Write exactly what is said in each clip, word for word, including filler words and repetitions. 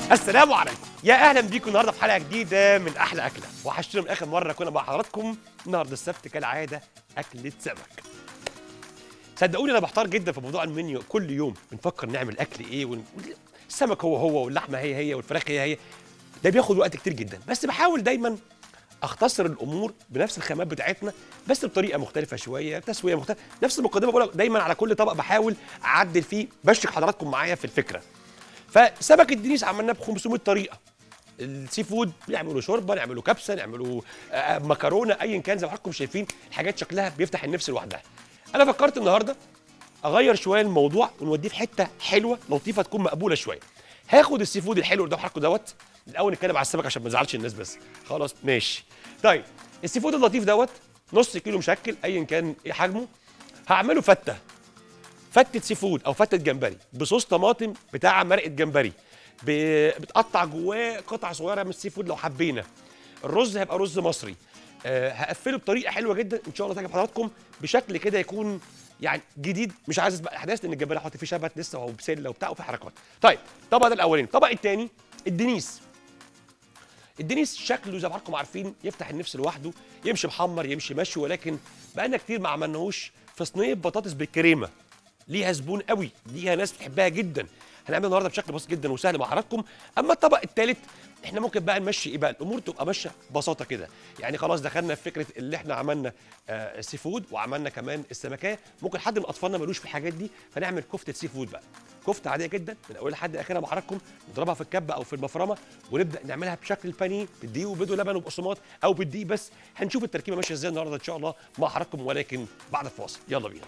السلام عليكم، يا اهلا بيكم النهارده في حلقه جديده من احلى اكله. وحشتنا من اخر مره كنا مع حضراتكم. النهارده السبت كالعاده اكله سمك. صدقوني انا بحتار جدا في موضوع المنيو، كل يوم بنفكر نعمل اكل ايه ون... السمك هو هو واللحمه هي هي والفراخ هي هي. ده بياخد وقت كتير جدا، بس بحاول دايما اختصر الامور بنفس الخامات بتاعتنا بس بطريقه مختلفه شويه، تسويه مختلفه، نفس المقدمه بقول دايما على كل طبق بحاول اعدل فيه، بشرك حضراتكم معايا في الفكره. فسمك الدنيس عملناه ب خمسمية طريقه. السي فود نعمله شوربه، نعمله كبسه، نعمله آه مكرونه، ايا كان زي ما حضراتكم شايفين الحاجات شكلها بيفتح النفس لوحدها. انا فكرت النهارده اغير شويه الموضوع ونوديه في حته حلوه لطيفه تكون مقبوله شويه. هاخد السي فود الحلو اللي حضراتكم دوت الاول، نتكلم على السمك عشان ما نزعلش الناس بس. خلاص ماشي. طيب السي فود اللطيف دوت نص كيلو مشكل ايا كان ايه حجمه، هعمله فته فتة سي فود او فتة جمبري بصوص طماطم بتاع مرقه جمبري، بتقطع جواه قطع صغيره من السي فود لو حبينا. الرز هيبقى رز مصري. أه هقفله بطريقه حلوه جدا ان شاء الله تعجب حضراتكم، بشكل كده يكون يعني جديد، مش عايز اسبق الاحداث لان الجمبري هحط فيه شبت لسه وبسله وبتاع وفي حركات. طيب الطبق ده الاولاني. الطبق الثاني الدنيس. الدنيس شكله زي ما حضراتكم عارفين يفتح النفس لوحده، يمشي محمر يمشي مشوي، ولكن بقالنا كتير ما عملناهوش في صينيه بطاطس بالكريمه. ليها زبون قوي، ليها ناس بتحبها جدا. هنعمل النهارده بشكل بسيط جدا وسهل مع حضراتكم. اما الطبق الثالث احنا ممكن بقى نمشي ايه بقى، الامور تبقى ماشيه ببساطه كده. يعني خلاص دخلنا في فكره اللي احنا عملنا آه سي فود وعملنا كمان السمكيه، ممكن حد من اطفالنا ملوش في الحاجات دي فنعمل كفته سي فود بقى. كفته عاديه جدا من اولها لحد اخرها مع حضراتكم، نضربها في الكبه او في المفرمه ونبدا نعملها بشكل البانيه بالدقيق وبيض ولبن وبقسماط او بالدقيق بس. هنشوف التركيبه ماشيه ازاي النهارده ان شاء الله مع حضراتكم، ولكن بعد الفاصل. يلا بينا.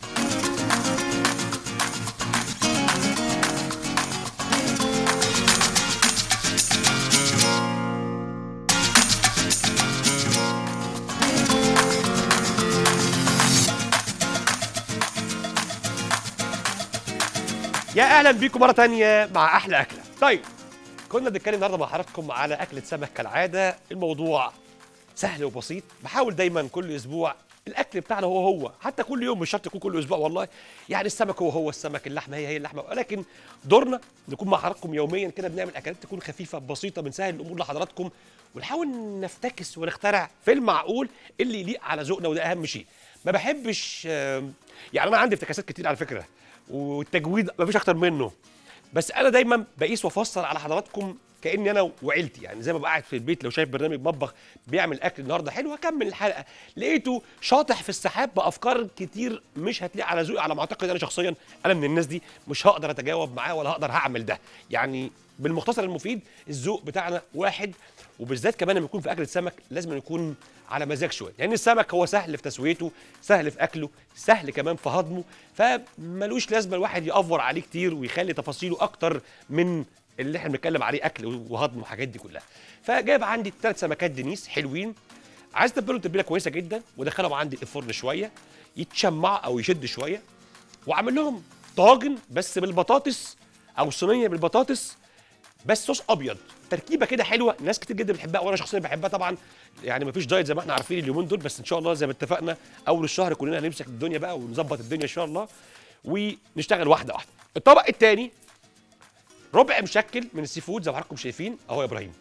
يا اهلا بيكم مره ثانيه مع احلى اكله. طيب كنا بنتكلم النهارده مع حضراتكم على اكله سمك كالعاده. الموضوع سهل وبسيط، بحاول دايما كل اسبوع الاكل بتاعنا هو هو، حتى كل يوم مش شرط يكون كل اسبوع والله. يعني السمك هو هو السمك، اللحمه هي هي اللحمه، ولكن دورنا نكون مع حضراتكم يوميا كده بنعمل اكلات تكون خفيفه بسيطه، بنسهل الامور لحضراتكم ونحاول نفتكس ونخترع في المعقول اللي يليق على ذوقنا، وده اهم شيء. ما بحبش يعني انا عندي افتكاسات كتير على فكره، والتجويد مفيش اكتر منه، بس انا دايما بقيس وافسر على حضراتكم كاني انا وعيلتي. يعني زي ما ببقى قاعد في البيت لو شايف برنامج مطبخ بيعمل اكل النهارده حلو، اكمل الحلقه لقيته شاطح في السحاب بافكار كتير مش هتليق على ذوقي على ما اعتقد. انا شخصيا انا من الناس دي مش هقدر اتجاوب معاه ولا هقدر هعمل ده. يعني بالمختصر المفيد الذوق بتاعنا واحد، وبالذات كمان لما يكون في اكله سمك لازم يكون على مزاج شويه. يعني السمك هو سهل في تسويته، سهل في اكله، سهل كمان في هضمه، فملوش لازمه الواحد يأفور عليه كتير ويخلي تفاصيله اكتر من اللي احنا بنتكلم عليه اكل وهضم والحاجات دي كلها. فجايب عندي ثلاث سمكات دنيس حلوين، عايز اتبلهم تتبيله كويسه جدا وادخلهم عندي الفرن شويه يتشمع او يشد شويه، واعمل لهم طاجن بس بالبطاطس او صينيه بالبطاطس بس صوص ابيض. تركيبه كده حلوه، ناس كتير جدا بتحبها وانا شخصيا بحبها طبعا. يعني مفيش دايت زي ما احنا عارفين اليومين دول، بس ان شاء الله زي ما اتفقنا اول الشهر كلنا هنمسك الدنيا بقى ونظبط الدنيا ان شاء الله ونشتغل واحده واحده. الطبق الثاني ربع مشكل من السي فود زي ما حضراتكم شايفين اهو يا ابراهيم.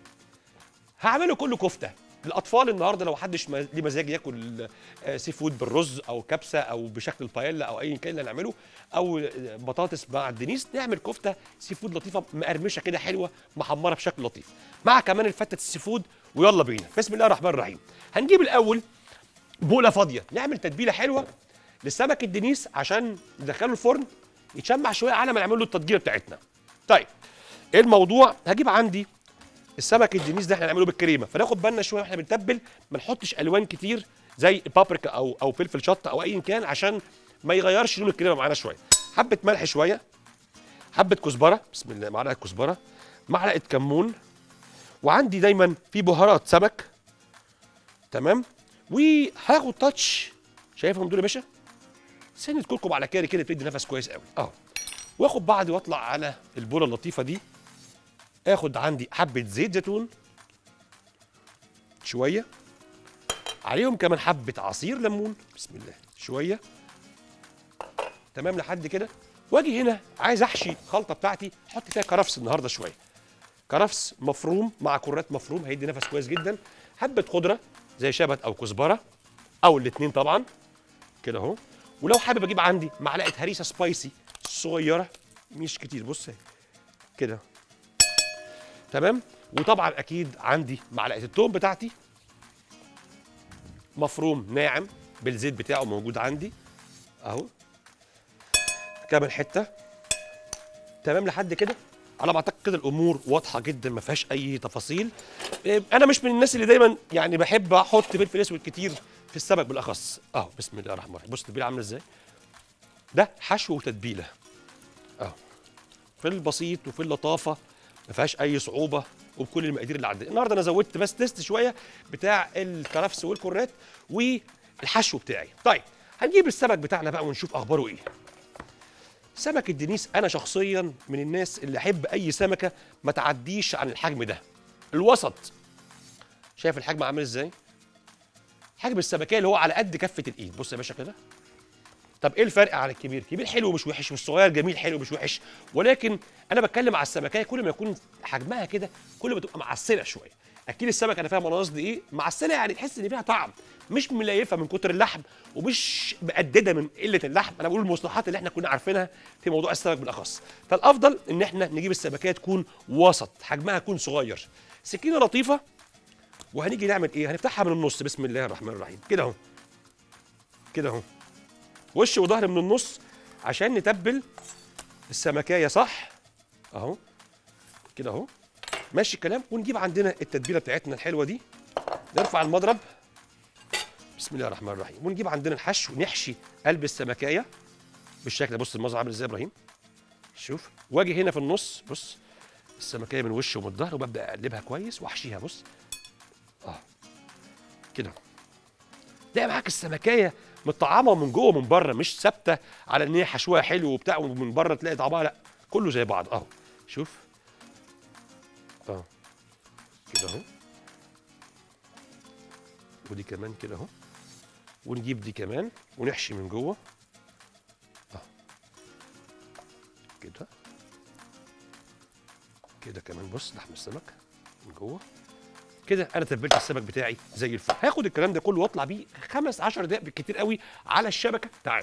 هعمله كله كفته للاطفال النهارده، لو حدش ليه مزاج ياكل سي فود بالرز او كبسه او بشكل البايلا او ايا كان اللي هنعمله، او بطاطس مع الدنيس، نعمل كفته سي فود لطيفه مقرمشه كده حلوه محمره بشكل لطيف مع كمان الفته السي فود. ويلا بينا بسم الله الرحمن الرحيم. هنجيب الاول بوله فاضيه نعمل تتبيله حلوه للسمك الدنيس عشان ندخله الفرن يتشمع شويه على ما نعمل له التتجيله بتاعتنا. طيب ايه الموضوع؟ هجيب عندي السمك الدنيس ده احنا هنعمله بالكريمه، فناخد بالنا شويه واحنا بنتبل ما نحطش الوان كتير زي البابريكا او او فلفل شطه او ايا كان عشان ما يغيرش لون الكريمه معانا شويه. حبه ملح شويه، حبه كزبره بسم الله، معلقه كزبره، معلقه كمون، وعندي دايما في بهارات سمك تمام. وهاخد تاتش شايفهم دول يا باشا، سنه كركم على كاري كده بتدي نفس كويس قوي اهو. واخد بعضي واطلع على البوله اللطيفه دي، اخد عندي حبه زيت زيتون شويه، عليهم كمان حبه عصير ليمون بسم الله شويه تمام لحد كده. واجي هنا عايز احشي الخلطه بتاعتي احط فيها كرفس النهارده شويه، كرفس مفروم مع كرات مفروم هيدي نفس كويس جدا. حبه خضره زي شبت او كزبره او الاثنين طبعا كده اهو. ولو حابب اجيب عندي معلقه هريسه سبايسي صغيره مش كتير، بص اهي كده تمام. وطبعا اكيد عندي معلقه التوم بتاعتي مفروم ناعم بالزيت بتاعه موجود عندي اهو. كمان حته تمام لحد كده. على ما اعتقد كده الامور واضحه جدا ما فيهاش اي تفاصيل. انا مش من الناس اللي دايما يعني بحب احط فلفل اسود كتير في السمك بالاخص اهو. بسم الله الرحمن الرحيم. بص التتبيله عامله ازاي. ده حشو وتتبيله اهو في البسيط وفي اللطافه ما فيهاش اي صعوبه وبكل المقادير اللي عندي. النهارده انا زودت بس تيست شويه بتاع الكرفس والكرات والحشو بتاعي. طيب هنجيب السمك بتاعنا بقى ونشوف اخباره ايه. سمك الدنيس انا شخصيا من الناس اللي احب اي سمكه ما تعديش عن الحجم ده الوسط. شايف الحجم عامل ازاي؟ حجم السمكيه اللي هو على قد كفه الايد. بص يا باشا كده. طب ايه الفرق عن الكبير؟ الكبير حلو مش وحش والصغير جميل حلو مش وحش، ولكن انا بتكلم على السمكيه كل ما يكون حجمها كده كل ما تبقى معسله شويه. اكيد السمكه انا فاهم انا قصدي ايه معسله، يعني تحس ان فيها طعم مش مليفه من كتر اللحم ومش مقدده من قله اللحم. انا بقول المصطلحات اللي احنا كنا عارفينها في موضوع السمك بالاخص. فالافضل ان احنا نجيب السمكيه تكون وسط حجمها يكون صغير. سكينه لطيفه وهنيجي نعمل ايه؟ هنفتحها من النص. بسم الله الرحمن الرحيم كده اهو كده اهو وش وظهر من النص عشان نتبل السمكايه صح اهو كده اهو ماشي الكلام. ونجيب عندنا التتبيله بتاعتنا الحلوه دي نرفع المضرب بسم الله الرحمن الرحيم ونجيب عندنا الحشو نحشي قلب السمكايه بالشكل ده. بص المنظر عامل ازاي يا ابراهيم. شوف واجي هنا في النص. بص السمكايه من وش ومن الظهر وببدا اقلبها كويس واحشيها. بص اه كده تلاقي معاك السمكايه متطعمه من جوه ومن بره مش ثابته على ان هي حشوها حلو وبتاع ومن بره تلاقي طعمها لا كله زي بعض اهو. شوف اه كده اهو ودي كمان كده اهو ونجيب دي كمان ونحشي من جوه اه كده كده كمان. بص لحم السمك من جوه كده. انا تبلت السمك بتاعي زي الفل. هاخد الكلام ده كله واطلع بيه خمس عشر دقائق بالكتير قوي على الشبكه. تعالى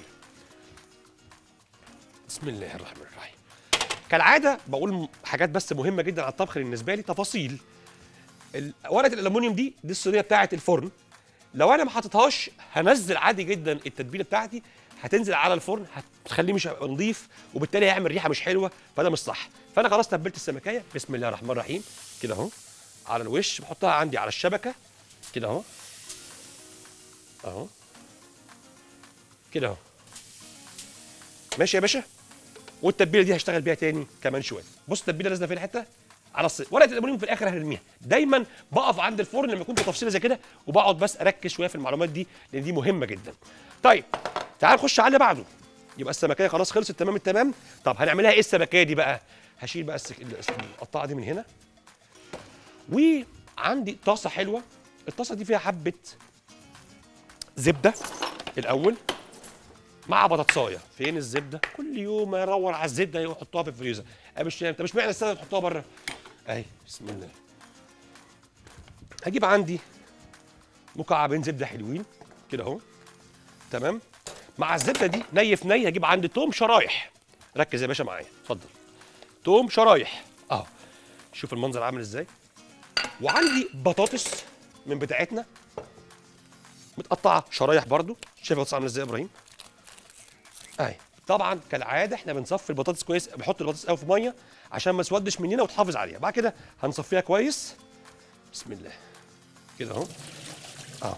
بسم الله الرحمن الرحيم. كالعاده بقول حاجات بس مهمه جدا على الطبخ بالنسبه لي تفاصيل. ورقه الالومنيوم دي دي الصينيه بتاعه الفرن. لو انا ما حطيتهاش هنزل عادي جدا التتبيله بتاعتي هتنزل على الفرن هتخليه مش هيبقى نظيف وبالتالي هيعمل ريحه مش حلوه فده مش صح. فانا خلاص تبلت السمكيه بسم الله الرحمن الرحيم كده اهو على الوش بحطها عندي على الشبكه كده اهو اهو كده اهو ماشي يا باشا. والتتبيله دي هشتغل بيها تاني كمان شويه. بص التتبيله نازله فين حته على الصين. ورقه الالومنيوم في الاخر هنرميها. دايما بقف عند الفرن لما يكون بتفصيله زي كده وبقعد بس اركز شويه في المعلومات دي لان دي مهمه جدا. طيب تعال نخش على اللي بعده. يبقى السمكيه خلاص خلصت تمام التمام. طب هنعملها ايه السمكيه دي بقى؟ هشيل بقى القطاعه دي من هنا وعندي طاسه حلوه. الطاسه دي فيها حبه زبده الاول مع بطاطسايه. فين الزبده؟ كل يوم ادور على الزبده يحطوها في الفريزر. انا مش فاهم انت مش معنى السنه تحطوها بره اهي. بسم الله. هجيب عندي مكعبين زبده حلوين كده اهو تمام. مع الزبده دي ني في ني هجيب عندي توم شرايح. ركز يا باشا معايا اتفضل. توم شرايح اهو. شوف المنظر عامل ازاي. وعندي بطاطس من بتاعتنا متقطعه شرايح برضو. شايف البطاطس عامله ازاي يا ابراهيم اهي. طبعا كالعاده احنا بنصفي البطاطس كويس. بنحط البطاطس قوي في ميه عشان ما تسودش مننا وتحافظ عليها. بعد كده هنصفيها كويس بسم الله كده اهو اه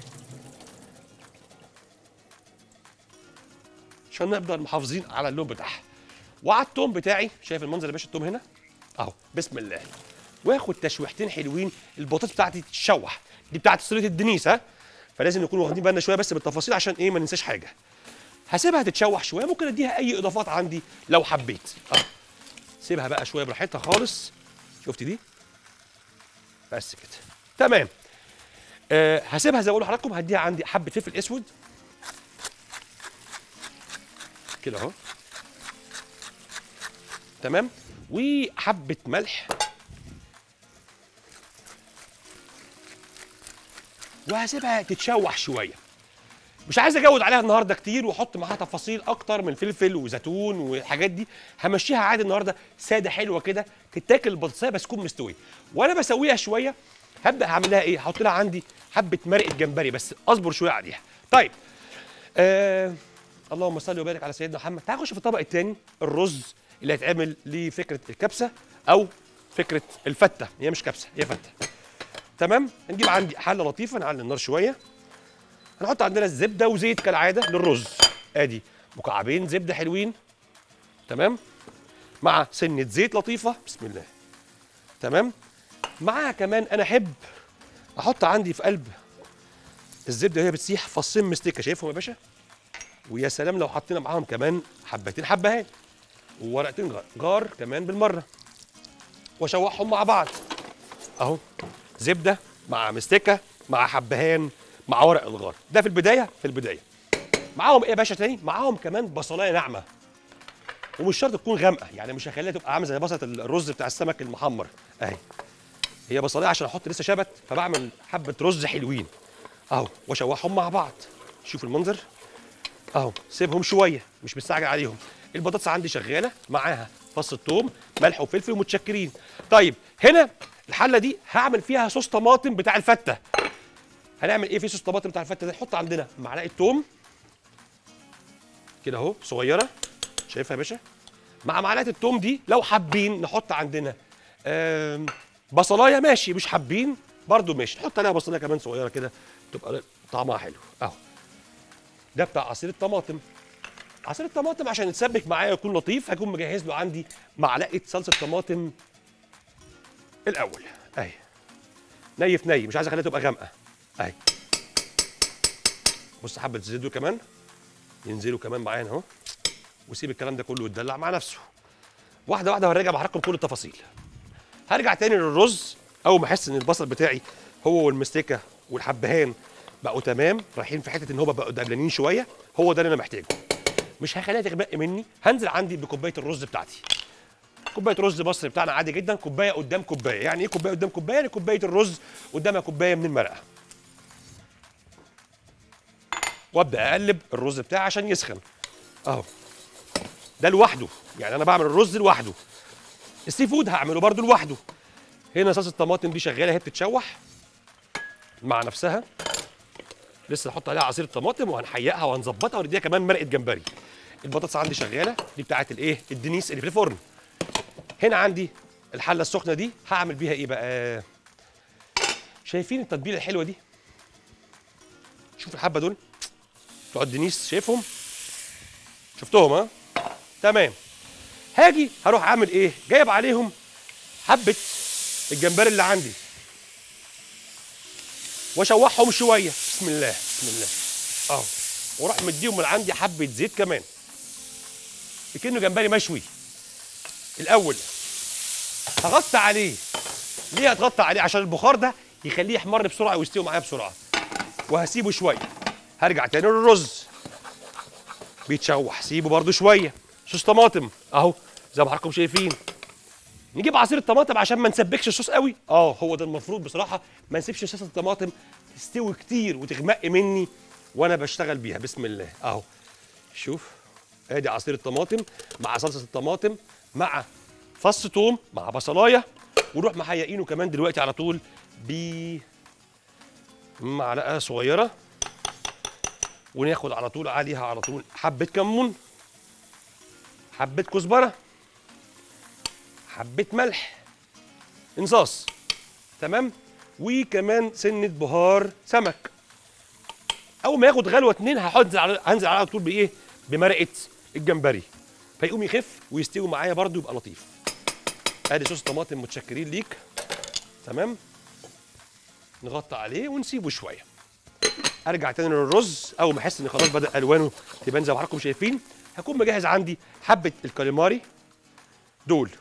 عشان نقدر محافظين على اللون بتاعها. وعلى التوم بتاعي شايف المنظر يا باشا التوم هنا اهو بسم الله. واخد تشويحتين حلوين. البطاطس بتاعتي تتشوح. دي بتاعت صينيه الدنيس ها فلازم نكون واخدين بالنا شويه بس بالتفاصيل عشان ايه ما ننساش حاجه. هسيبها تتشوح شويه ممكن اديها اي اضافات عندي لو حبيت اه. سيبها بقى شويه براحتها خالص. شفت دي بس كده تمام. أه هسيبها زي ما بقول لحضراتكم. هديها عندي حبه فلفل اسود كده اهو تمام وحبه ملح وهسيبها تتشوح شويه. مش عايز اجود عليها النهارده كتير واحط معاها تفاصيل اكتر من فلفل وزيتون والحاجات دي، همشيها عادي النهارده ساده حلوه كده تتاكل البطاطسيه بس تكون مستويه. وانا بسويها شويه هبدا هعمل لها ايه؟ هحط لها عندي حبه مرقه جمبري بس اصبر شويه عليها. طيب آه اللهم صل وبارك على سيدنا محمد. تعال نخش في الطبق الثاني، الرز اللي هيتعمل لفكره الكبسه او فكره الفته، هي مش كبسه هي فته. تمام؟ هنجيب عندي حله لطيفه، نعلي النار شويه، هنحط عندنا الزبده وزيت كالعاده للرز. ادي مكعبين زبده حلوين، تمام، مع سنه زيت لطيفه، بسم الله، تمام. معاها كمان انا احب احط عندي في قلب الزبده وهي بتسيح فصين مستكه، شايفهم يا باشا؟ ويا سلام لو حطينا معاهم كمان حبتين حبهان وورقتين غار, غار كمان بالمره، واشوحهم مع بعض اهو، زبده مع مستكه مع حبهان مع ورق الغار. ده في البدايه في البدايه معاهم ايه يا باشا تاني؟ معاهم كمان بصلايه ناعمه، ومش شرط تكون غامقه، يعني مش هخليها تبقى عامله زي بصله الرز بتاع السمك المحمر اهي، هي بصلايه عشان احط لسه شبت، فبعمل حبه رز حلوين اهو واشوحهم مع بعض. شوف المنظر اهو، سيبهم شويه مش مستعجل عليهم. البطاطس عندي شغاله معاها فص الثوم ملح وفلفل ومتشكرين. طيب هنا الحله دي هعمل فيها صوص طماطم بتاع الفته. هنعمل ايه في صوص طماطم بتاع الفته ده؟ نحط عندنا معلقه ثوم كده اهو صغيره، شايفها يا باشا؟ مع معلقه الثوم دي لو حابين نحط عندنا بصلايه ماشي، مش حابين برضو ماشي، نحط عليها بصلايه كمان صغيره كده تبقى طعمها حلو اهو. ده بتاع عصير الطماطم. عصير الطماطم عشان يتسبك معايا ويكون لطيف هكون مجهز له عندي معلقه صلصه طماطم الاول اهي، ني في ني، مش عايز اخليها تبقى غامقه اهي. بص حبه الزيت دول كمان ينزلوا كمان معانا اهو، وسيب الكلام ده كله يتدلع مع نفسه. واحده واحده هرجع بحركم كل التفاصيل. هرجع تاني للرز اول ما احس ان البصل بتاعي هو والمستكه والحبهان بقوا تمام، رايحين في حته ان هو بقوا دبلانين شويه، هو ده اللي انا محتاجه. مش هخليها تغمق مني، هنزل عندي بكوبايه الرز بتاعتي. كوبايه رز مصري بتاعنا عادي جدا، كوبايه قدام كوبايه. يعني ايه كوبايه قدام كوبايه؟ يعني كوبايه الرز قدامها كوبايه من المرقه. وابدا اقلب الرز بتاعي عشان يسخن اهو. ده لوحده، يعني انا بعمل الرز لوحده. السي فود هعمله برده لوحده. هنا صلصه الطماطم دي شغاله، هي بتتشوح مع نفسها، لسه هحط عليها عصير الطماطم وهنحيقها وهنظبطها ونديها كمان مرقه جمبري. البطاطس عندي شغاله، دي بتاعت الايه؟ الدنيس اللي في الفرن. هنا عندي الحله السخنه دي هعمل بيها ايه بقى؟ شايفين التتبيله الحلوه دي؟ شوف الحبه دول بتوع الدنيس، شايفهم؟ شفتهم ها؟ تمام. هاجي هروح اعمل ايه؟ جايب عليهم حبه الجمبري اللي عندي واشوحهم شويه، بسم الله بسم الله اهو، واروح مديهم من عندي حبه زيت كمان كأنه جمبري مشوي. الاول هغطي عليه. ليه هتغطي عليه؟ عشان البخار ده يخليه يحمر بسرعه ويستوي معايا بسرعه. وهسيبه شويه. هرجع تاني للرز بيتشوح، سيبه برده شويه. صوص طماطم اهو زي ما حضراتكم شايفين. نجيب عصير الطماطم عشان ما نسبكش الصوص قوي. اه هو ده المفروض بصراحه، ما نسيبش صوص الطماطم تستوي كتير وتغمق مني وانا بشتغل بيها. بسم الله اهو، شوف ادي عصير الطماطم مع صلصه الطماطم مع فص ثوم مع بصلايه، ونروح محيقينه كمان دلوقتي على طول بمعلقه صغيره، وناخد على طول عليها على طول حبه كمون، حبه كزبره، حبه ملح انصاص، تمام، وكمان سنه بهار سمك. اول ما ياخد غلوه اتنين هحط على هنزل على طول بايه؟ بمرقه الجمبري، فيقوم يخف ويستوي معايا برده يبقى لطيف. ادي صوص طماطم متشكرين ليك، تمام. نغطي عليه ونسيبه شويه. ارجع تاني للرز اول ما احس ان خلاص بدا الوانه تبان زي ما حضراتكم شايفين. هكون مجهز عندي حبه الكاليماري دول،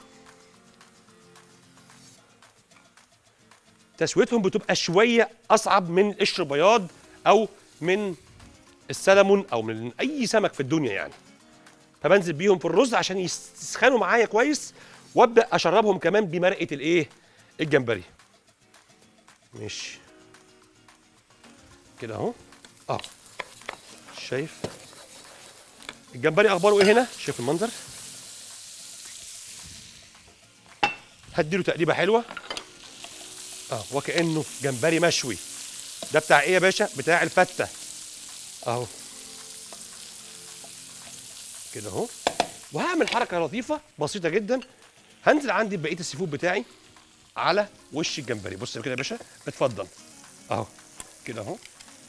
تسويتهم بتبقى شويه اصعب من القشر بياض او من السلمون او من اي سمك في الدنيا يعني، فبنزل بيهم في الرز عشان يسخنوا معايا كويس، وابدا اشربهم كمان بمرقه الايه؟ الجمبري. ماشي كده اهو. اه شايف الجمبري اخباره ايه هنا؟ شايف المنظر؟ هديله تقليبه حلوه اه وكانه جمبري مشوي. ده بتاع ايه يا باشا؟ بتاع الفته اهو كده اهو. وهعمل حركه لطيفه بسيطه جدا، هنزل عندي بقيه السي فود بتاعي على وش الجمبري. بص كده يا باشا، اتفضل اهو كده اهو،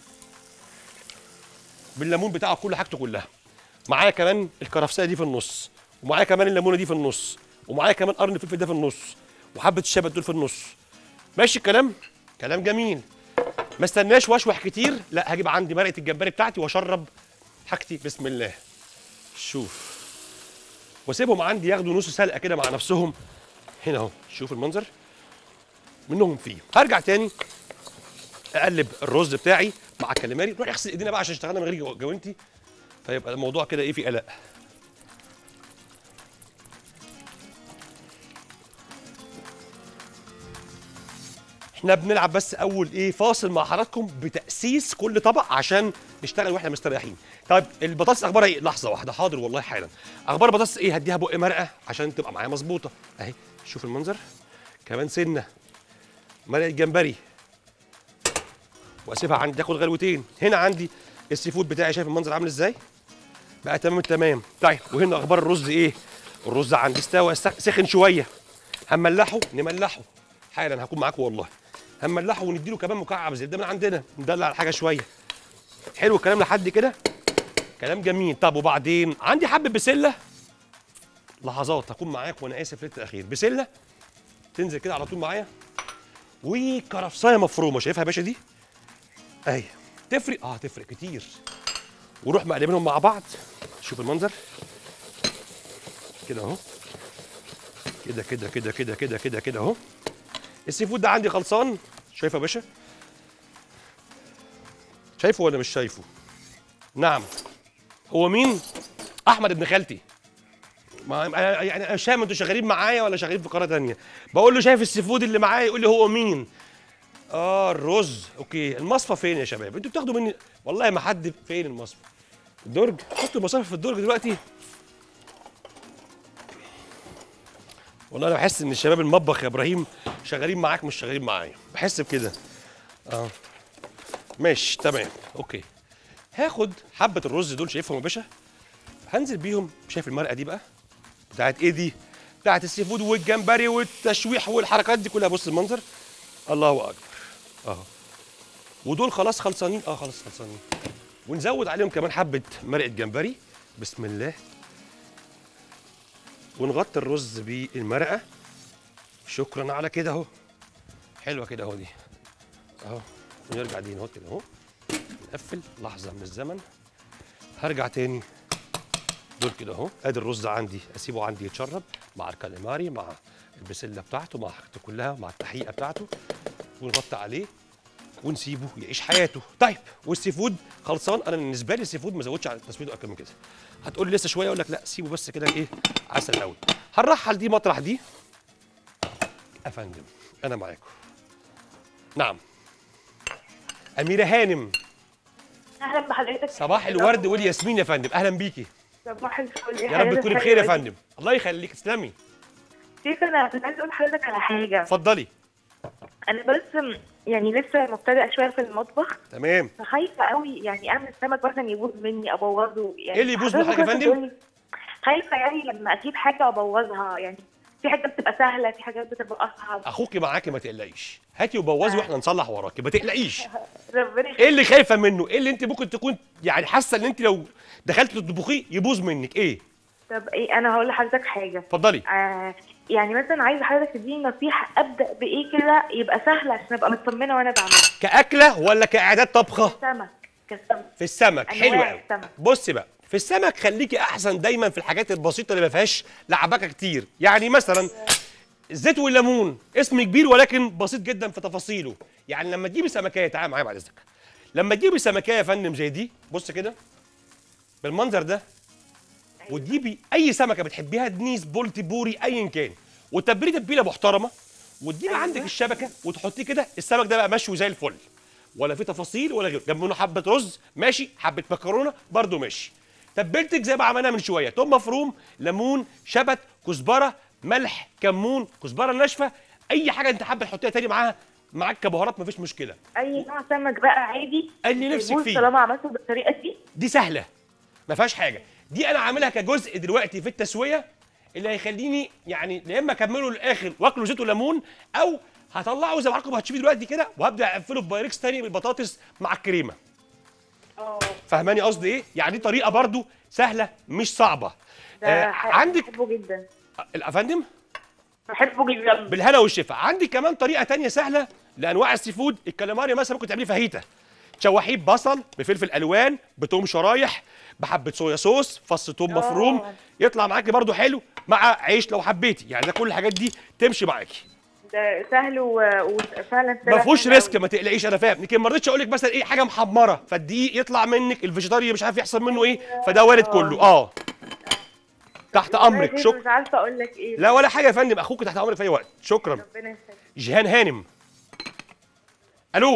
بالليمون بتاعه كل حاجته كلها. معايا كمان الكرفسيه دي في النص، ومعايا كمان الليمونه دي في النص، ومعايا كمان قرن الفلفل ده في النص، وحبه الشبت دول في النص. ماشي الكلام؟ كلام جميل. ما استناش واشوح كتير، لا هجيب عندي مرقه الجمبري بتاعتي واشرب حاجتي. بسم الله. شوف، واسيبهم عندي ياخدوا نص سلقه كده مع نفسهم. هنا اهو، شوف المنظر منهم فيه. هرجع تاني اقلب الرز بتاعي مع الكاليماري. نروح نغسل ايدينا بقى عشان اشتغلنا من غير جوانتي، فيبقى الموضوع كده ايه، في قلق. احنا بنلعب بس اول ايه فاصل مع حضراتكم بتاسيس كل طبق عشان نشتغل واحنا مستريحين. طيب البطاطس اخبارها ايه؟ لحظه واحده، حاضر والله حالا. اخبار البطاطس ايه؟ هديها بق مرقه عشان تبقى معايا مظبوطه اهي. شوف المنظر، كمان سنه مرقه جمبري، واسيبها عندي تاخد غلوتين. هنا عندي السي فود بتاعي، شايف المنظر عامل ازاي؟ بقى تمام التمام. طيب وهنا اخبار الرز ايه؟ الرز عندي استوى سخن شويه، هنملحه نملحه حالا، هكون معاكم والله. هنملحه ونديله كمان مكعب زي ده من عندنا، ندلع الحاجه شويه. حلو الكلام لحد كده، كلام جميل. طب وبعدين عندي حبه بسله، لحظات هكون معاك وانا اسف للتاخير. بسله تنزل كده على طول معايا، وكرفسايه مفرومه، شايفها يا باشا دي اهي. تفرق اه تفرق كتير. ونروح مقلبينهم مع بعض. شوف المنظر كده اهو، كده كده كده كده كده كده كده اهو. السي فود ده عندي خلصان، شايفه يا باشا؟ شايفه ولا مش شايفه؟ نعم. هو مين؟ احمد ابن خالتي. ما يعني انا مش فاهم انتوا شغالين معايا ولا شغالين في قاره ثانيه. بقول له شايف السي فود اللي معايا، يقول لي هو مين؟ اه الرز. اوكي المصفى فين يا شباب؟ انتوا بتاخدوا مني والله ما حد. فين المصفى؟ الدرج؟ حطوا المصافي في الدرج دلوقتي. والله انا بحس ان الشباب المطبخ يا ابراهيم شغالين معاك مش شغالين معايا، بحس بكده. اه ماشي تمام اوكي. هاخد حبه الرز دول، شايفهم يا باشا؟ هنزل بيهم. شايف المرقه دي بقى بتاعت ايه دي؟ بتاعت السي فود والجمبري والتشويح والحركات دي كلها. بص المنظر، الله اكبر اه. ودول خلاص خلصانين، اه خلاص خلصانين. ونزود عليهم كمان حبه مرقه جمبري. بسم الله. ونغطي الرز بالمرقه. شكرا على كده اهو، حلوه كده اهو دي اهو. ونرجع دي نحط كده اهو، نقفل لحظه من الزمن. هرجع تاني دول كده اهو. ادي الرز عندي، اسيبه عندي يتشرب مع الكاليماري مع البسله بتاعته مع حاجته كلها مع التحقيقه بتاعته، ونغطي عليه ونسيبه يعيش حياته. طيب والسي فود خلصان. انا بالنسبه لي السي فود ما زودش على تسويته اكتر من كده. هتقول لي لسه شويه، اقول لك لا سيبه بس كده ايه عسل قوي. هنرحل دي مطرح دي يا فندم، انا معاكم. نعم اميره هانم، اهلا بحضرتك. صباح الورد والياسمين يا فندم، اهلا بيكي. صباح الفل يا رب تكوني بخير يا فندم. الله يخليك، تسلمي. شيخ انا كنت عايزه اقول لحضرتك على حاجه. اتفضلي. انا بس يعني لسه مبتدئه شويه في المطبخ، تمام. فخايفه قوي يعني اعمل السمك مثلا يبوظ مني ابوظه. يعني ايه اللي يبوظ من حضرتك يا فندم؟ خايفه يعني لما اجيب حاجه ابوظها. يعني في حاجات بتبقى سهله، في حاجات بتبقى اصعب. اخوكي معاكي ما تقلقيش، هاتي وبوظي واحنا نصلح وراكي، ما تقلقيش. ربنا يخليك. ايه اللي خايفه منه؟ ايه اللي انت ممكن تكون يعني حاسه ان انت لو دخلت تطبخيه يبوظ منك؟ ايه؟ طب ايه، انا هقول لحضرتك حاجه. اتفضلي. آه يعني مثلا عايزه حضرتك تديني نصيحه ابدا بايه كده يبقى سهل عشان ابقى مطمنه وانا بعمله. كاكله ولا كاعداد طبخه؟ سمك. كسمك. في السمك. حلو قوي. السمك. بصي بقى، في السمك خليكي احسن دايما في الحاجات البسيطه اللي ما فيهاش لعبكه كتير. يعني مثلا الزيت والليمون اسم كبير ولكن بسيط جدا في تفاصيله. يعني لما تجيبي سمكيه، تعالى معايا بعد اذنك. لما تجيبي سمكيه يا فندم زي دي، بص كده بالمنظر ده، وتجيبي اي سمكه بتحبيها، دنيس بولتي بوري ايا كان، وتتبلي تتبيله محترمه، وتجيبي أيوة. عندك الشبكه وتحطيه كده. السمك ده بقى مشوي زي الفل. ولا في تفاصيل ولا غيره. جنب منه حبه رز ماشي، حبه مكرونه برده ماشي. تبلتك زي ما عملناها من شويه، توم مفروم، ليمون، شبت، كزبره، ملح، كمون، كزبره ناشفه، اي حاجه انت حابه تحطيها تاني معاها، معاك كبهارات مفيش مشكله. اي نوع سمك بقى عادي اللي نفسك فيه طالما عملته بالطريقه دي. دي سهله ما فيهاش حاجه. دي انا عاملها كجزء دلوقتي في التسويه اللي هيخليني يعني يا اما اكمله للاخر واكله زيت وليمون، او هطلعه زي ما حضراتكم هتشوفيه دلوقتي كده وهبدا اقفله ببايركس تاني بالبطاطس مع الكريمه. اه فاهماني قصدي ايه؟ يعني دي طريقه برضو سهله مش صعبه. ده آه عندك بحبه جدا. الافندم بحبه جدا بالهنا والشفا. عندي كمان طريقه تانية سهله لانواع السي فود. الكاليماري مثلا ممكن تعمليه فاهيتا، تشوحيه ببصل بفلفل الوان بتوم شرايح بحبه صويا صوص فص توم مفروم، يطلع معاكي برضو حلو مع عيش لو حبيتي. يعني ده كل الحاجات دي تمشي معاكي. ده سهل وفعلا ما فيهوش ريسك ما تقلقيش. انا فاهم لكن ما رضيتش اقول لك مثلا ايه حاجه محمره فالدقيق يطلع منك الفيجيتاري مش عارف يحصل منه ايه، فده وارد كله. اه تحت امرك. شكرا. مش عارفه اقول لك ايه. لا ولا حاجه يا فندم، اخوك تحت امرك في اي وقت. شكرا. ربنا يخليك. جيهان هانم. الو.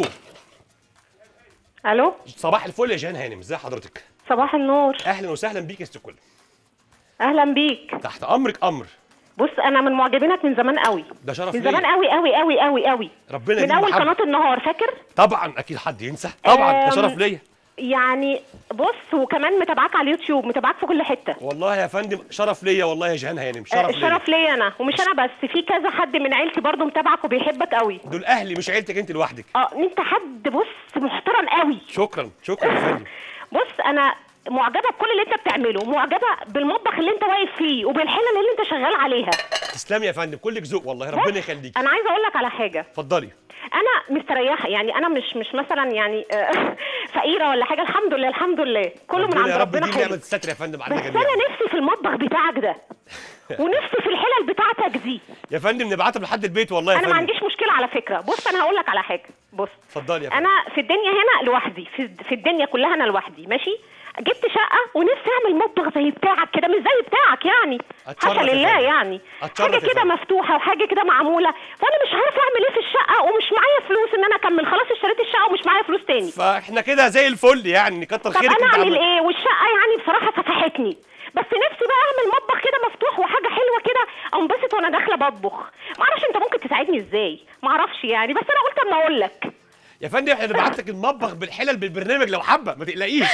الو صباح الفل يا جيهان هانم، ازي حضرتك؟ صباح النور. اهلا وسهلا بيك يا ست الكل. اهلا بيك. تحت امرك امر. بص انا من معجبينك من زمان قوي. ده شرف من ليا. زمان قوي قوي قوي قوي قوي. ربنا من يديم اول محبة. قناه النهار فاكر؟ طبعا اكيد حد ينسى. طبعا ده آم، شرف ليا. يعني بص وكمان متابعاك على اليوتيوب، متابعاك في كل حته. والله يا فندم شرف ليا والله يا جيهان هانم. آه، شرف ليا. الشرف ليا انا ومش انا بس، في كذا حد من عيلتي برضو متابعك وبيحبك قوي. دول اهلي مش عيلتك انت لوحدك. اه انت حد بص محترم قوي. شكرا شكرا يا فندم. بص انا معجبه بكل اللي انت بتعمله، معجبه بالمطبخ اللي انت واقف فيه وبالحله اللي انت شغال عليها. تسلمي يا فندم، كلك ذوق والله. ربنا يخليك. انا عايزه اقول لك على حاجه. اتفضلي. انا مستريحه يعني، انا مش مش مثلا يعني آه، فقيره ولا حاجه. الحمد لله الحمد لله كله من عند يا رب ربنا دي حلو. نعمه الستر يا فندم علينا بس جميعا. انا نفسي في المطبخ بتاعك ده ونفسي في الحلل بتاعتك دي. يا فندم نبعتهم لحد البيت والله يا انا فندم. ما عنديش مشكله على فكره. بص انا هقول لك على حاجه. بص اتفضلي يا فندم. انا في الدنيا هنا لوحدي، في, في الدنيا كلها انا لوحدي ماشي. جبت شقه ونفسي اعمل مطبخ زي بتاعك كده، مش زي بتاعك يعني أتشرف حاشا يا لله فندم. يعني. أتشرف حاجه يا كده فندم. مفتوحه وحاجه كده معموله، فانا مش عارفه اعمل ايه في الشقه ومش معايا فلوس ان انا اكمل. خلاص اشتريت الشقه ومش معايا فلوس تاني. فاحنا كده زي الفل يعني، كتر طب خيرك. انا انت اعمل عمل- ايه والشقه يعني بصراحه فتحتني. بس نفسي بقى اعمل مطبخ كده مفتوح وحاجه حلوه كده انبسط وانا داخله بطبخ. ما اعرفش انت ممكن تساعدني ازاي، ما اعرفش يعني، بس انا قلت اما اقول لك. يا فندم احنا نبعت لك المطبخ بالحلل بالبرنامج لو حابه، ما تقلقيش.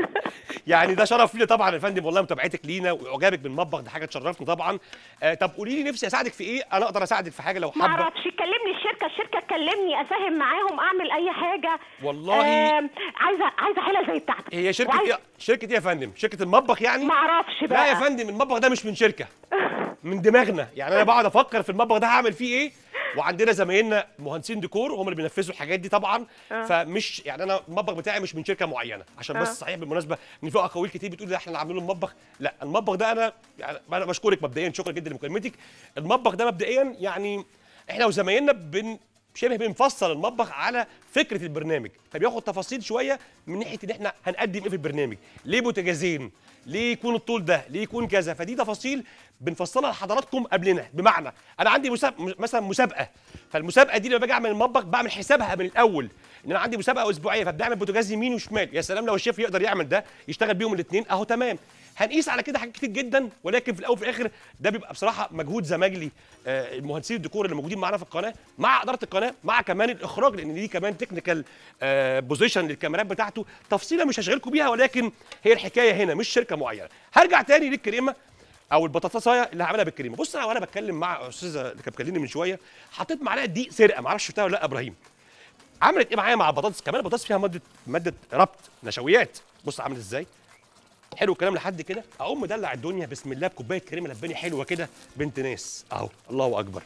يعني ده شرف لي طبعا يا فندم والله، متابعتك لينا واعجابك بالمطبخ ده حاجه تشرفنا طبعا. آه طب قولي لي نفسي اساعدك في ايه، انا اقدر اساعدك في حاجه لو ما حابه. اعرفش، كلمني الشركه، الشركه تكلمني اساهم معاهم اعمل اي حاجه. والله آم، عايزه عايزه حلل زي بتاعتك. هي شركه وعايز- ايه؟ شركه ايه يا فندم؟ شركه المطبخ يعني؟ ما اعرفش بقى. لا يا فندم المطبخ ده مش من شركه، من دماغنا. يعني انا بقعد افكر في المطبخ ده هعمل فيه ايه، وعندنا زمايلنا مهندسين ديكور هم اللي بينفذوا الحاجات دي طبعا. آه. فمش يعني انا المطبخ بتاعي مش من شركه معينه، عشان بس آه. صحيح بالمناسبه ان في اقاويل كتير بتقول ده احنا اللي عاملين المطبخ. لا المطبخ ده انا يعني انا بشكرك مبدئيا، شكرا جدا لمكالمتك. المطبخ ده مبدئيا يعني احنا وزمايلنا بن شبه بنفصل المطبخ على فكره البرنامج، فبياخد تفاصيل شويه من ناحيه ان احنا هنقدم ايه في البرنامج، ليه بوتاجازين، ليه يكون الطول ده، ليه يكون كذا. فدي تفاصيل بنفصلها لحضراتكم قبلنا. بمعنى انا عندي مسابقه مثلا مسابقه، فالمسابقه دي لما باجي اعمل المطبخ بعمل حسابها من الاول ان انا عندي مسابقه اسبوعيه، فبنعمل بوتاجاز يمين وشمال. يا سلام لو الشيف يقدر يعمل ده يشتغل بيهم الاثنين اهو تمام. هنقيس على كده حاجات كتير جدا، ولكن في الاول وفي الاخر ده بيبقى بصراحه مجهود زمايلي آه المهندسين الديكور اللي موجودين معانا في القناه مع اداره القناه مع كمان الاخراج، لان دي كمان تكنيكال آه بوزيشن للكاميرات بتاعته. تفصيله مش هشغلكم بيها، ولكن هي الحكايه هنا مش شركه معينه. هرجع تاني للكريمه او البطاطسايه اللي هعملها بالكريمه. بص انا وانا بتكلم مع استاذه اللي كانت بتكلمني من شويه حطيت معلقه دقيق سرقه، ما اعرفش شفتها ولا لا ابراهيم. عملت ايه معايا مع البطاطس؟ كمان البطاطس فيها ماده ماده ربط نشويات. بص عامل ازاي حلو الكلام لحد كده. اقوم مدلع الدنيا بسم الله بكوبايه كريمه لباني حلوه كده بنت ناس اهو، الله اكبر.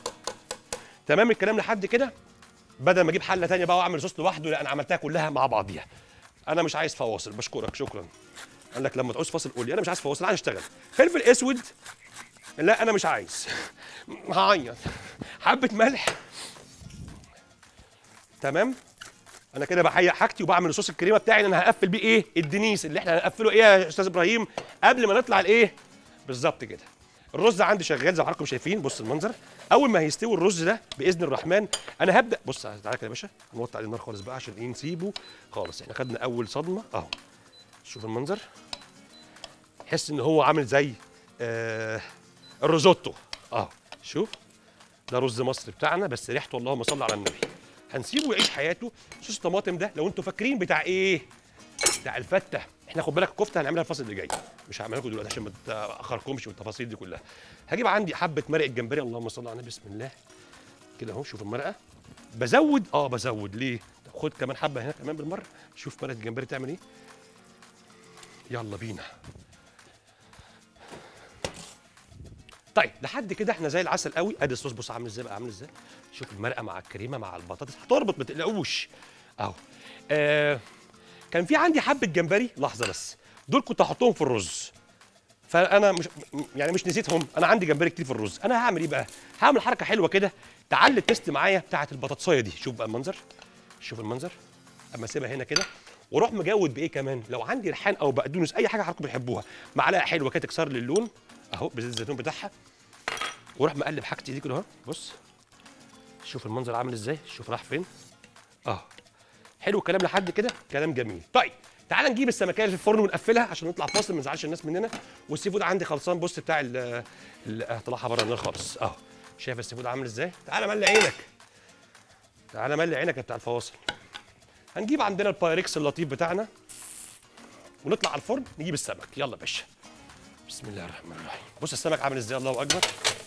تمام الكلام لحد كده. بدل ما اجيب حله ثانيه بقى واعمل صوص لوحده، لا انا عملتها كلها مع بعضيها. انا مش عايز فواصل، بشكرك شكرا. قال لك لما تعوز فاصل قول لي. انا مش عايز فواصل، عايز اشتغل. فلفل اسود لا انا مش عايز، هعيط. حبه ملح. تمام. انا كده بحيق حاجتي وبعمل صوص الكريمه بتاعي اللي انا هقفل بيه ايه الدنيس اللي احنا هنقفله ايه يا استاذ ابراهيم قبل ما نطلع الايه بالظبط كده. الرز عندي شغال زي ما حضراتكم شايفين. بص المنظر، اول ما هيستوي الرز ده باذن الرحمن انا هبدا. بص تعالى كده يا باشا، نوطي عليه النار خالص بقى عشان ايه نسيبه خالص. احنا خدنا اول صدمه اهو. شوف المنظر، تحس ان هو عامل زي آه الريزوتو اهو. شوف ده رز مصر بتاعنا بس ريحته اللهم صل على النبي. هنسيبه يعيش حياته. صوص الطماطم ده لو انتوا فاكرين بتاع ايه؟ بتاع الفته. احنا خد بالك الكفته هنعملها الفصل اللي جاي، مش هعملها لكم دلوقتي عشان ما تاخركمش بالتفاصيل دي كلها. هجيب عندي حبه مرق الجمبري، اللهم صل على النبي، بسم الله كده اهو. شوف المرقه بزود اه بزود ليه؟ خد كمان حبه هنا كمان بالمره. شوف مرقه الجمبري تعمل ايه. يلا بينا. طيب لحد كده احنا زي العسل قوي. ادي الصوص بص عامل ازاي بقى، عامل ازاي. شوف المرقه مع الكريمه مع البطاطس هتربط ما تقلقوش اهو. آه كان في عندي حبه جمبري، لحظه بس، دول كنت هحطهم في الرز، فانا مش يعني مش نسيتهم. انا عندي جمبري كتير في الرز. انا هعمل ايه بقى؟ هعمل حركه حلوه كده تعلي التست معايا بتاعه البطاطسايه دي. شوف بقى المنظر، شوف المنظر. اما اسيبها هنا كده واروح مجود بايه كمان، لو عندي ريحان او بقدونس اي حاجه حضراتكم بتحبوها، معلقه حلوه كده تكسر لي اللون اهو بزيت الزيتون بتاعها، واروح مقلب حاجتي دي كده اهو. بص شوف المنظر عامل ازاي، شوف راح فين اه. حلو الكلام لحد كده، كلام جميل. طيب تعال نجيب السمكيه اللي في الفرن ونقفلها عشان نطلع فاصل ما نزعلش الناس مننا. والسي فود عندي خلصان. بص بتاع ال هطلعها بره النار خالص اهو. شايف السي فود عامل ازاي؟ تعالى ملي عينك، تعالى ملي عينك يا بتاع الفواصل. هنجيب عندنا البايركس اللطيف بتاعنا ونطلع على الفرن نجيب السمك. يلا يا باشا، بسم الله الرحمن الرحيم. بص السمك عامل ازاي، الله اكبر.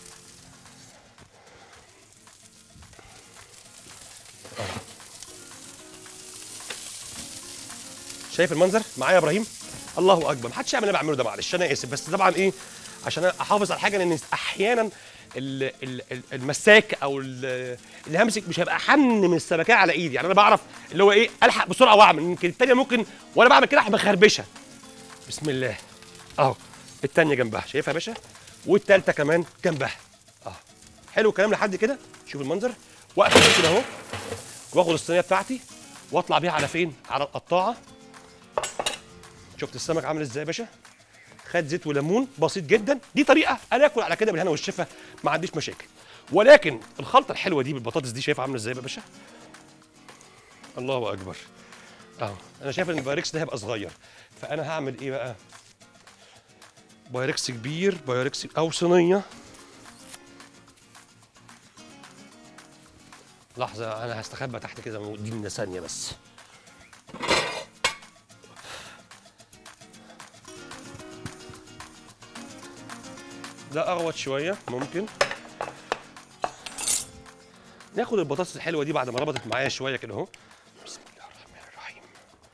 شايف المنظر معايا يا ابراهيم؟ الله اكبر. محدش يعمل اللي انا بعمله ده، معلش انا اسف، بس طبعا ايه عشان احافظ على الحاجه، لان احيانا ال- ال- المساك او ال- اللي همسك مش هيبقى حن من السمكيه على ايدي. يعني انا بعرف اللي هو ايه الحق بسرعه واعمل، يمكن الثانيه ممكن وانا بعمل كده احب مخربشه. بسم الله اهو. الثانيه جنبها شايفها يا باشا، والثالثه كمان جنبها اه. حلو الكلام لحد كده. شوف المنظر. واقفل كده اهو واخد الصينيه بتاعتي واطلع بيها على فين؟ على القطاعه. شفت السمك عامل ازاي يا باشا؟ خد زيت وليمون بسيط جدا. دي طريقه انا اكل على كده بالهنا والشفا، ما عنديش مشاكل. ولكن الخلطه الحلوه دي بالبطاطس دي شايفها عامله ازاي يا باشا؟ الله اكبر اهو. انا شايف ان البايركس ده هيبقى صغير، فانا هعمل ايه بقى؟ بايركس كبير، بايركس او صينيه. لحظه انا هستخبى تحت كده، دي من ثانيه بس. ده اغوط شويه ممكن. ناخد البطاطس الحلوه دي بعد ما ربطت معايا شويه كده اهو. بسم الله الرحمن الرحيم.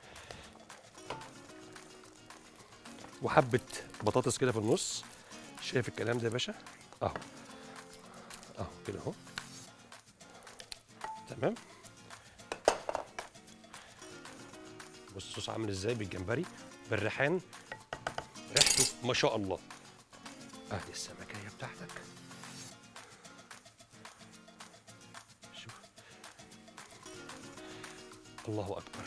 وحبه بطاطس كده في النص. شايف الكلام ده يا باشا؟ اهو اهو كده اهو. تمام. بص الصوص عامل ازاي بالجمبري بالريحان، ريحته ما شاء الله. ادي السمكيه بتاعتك. شوف الله اكبر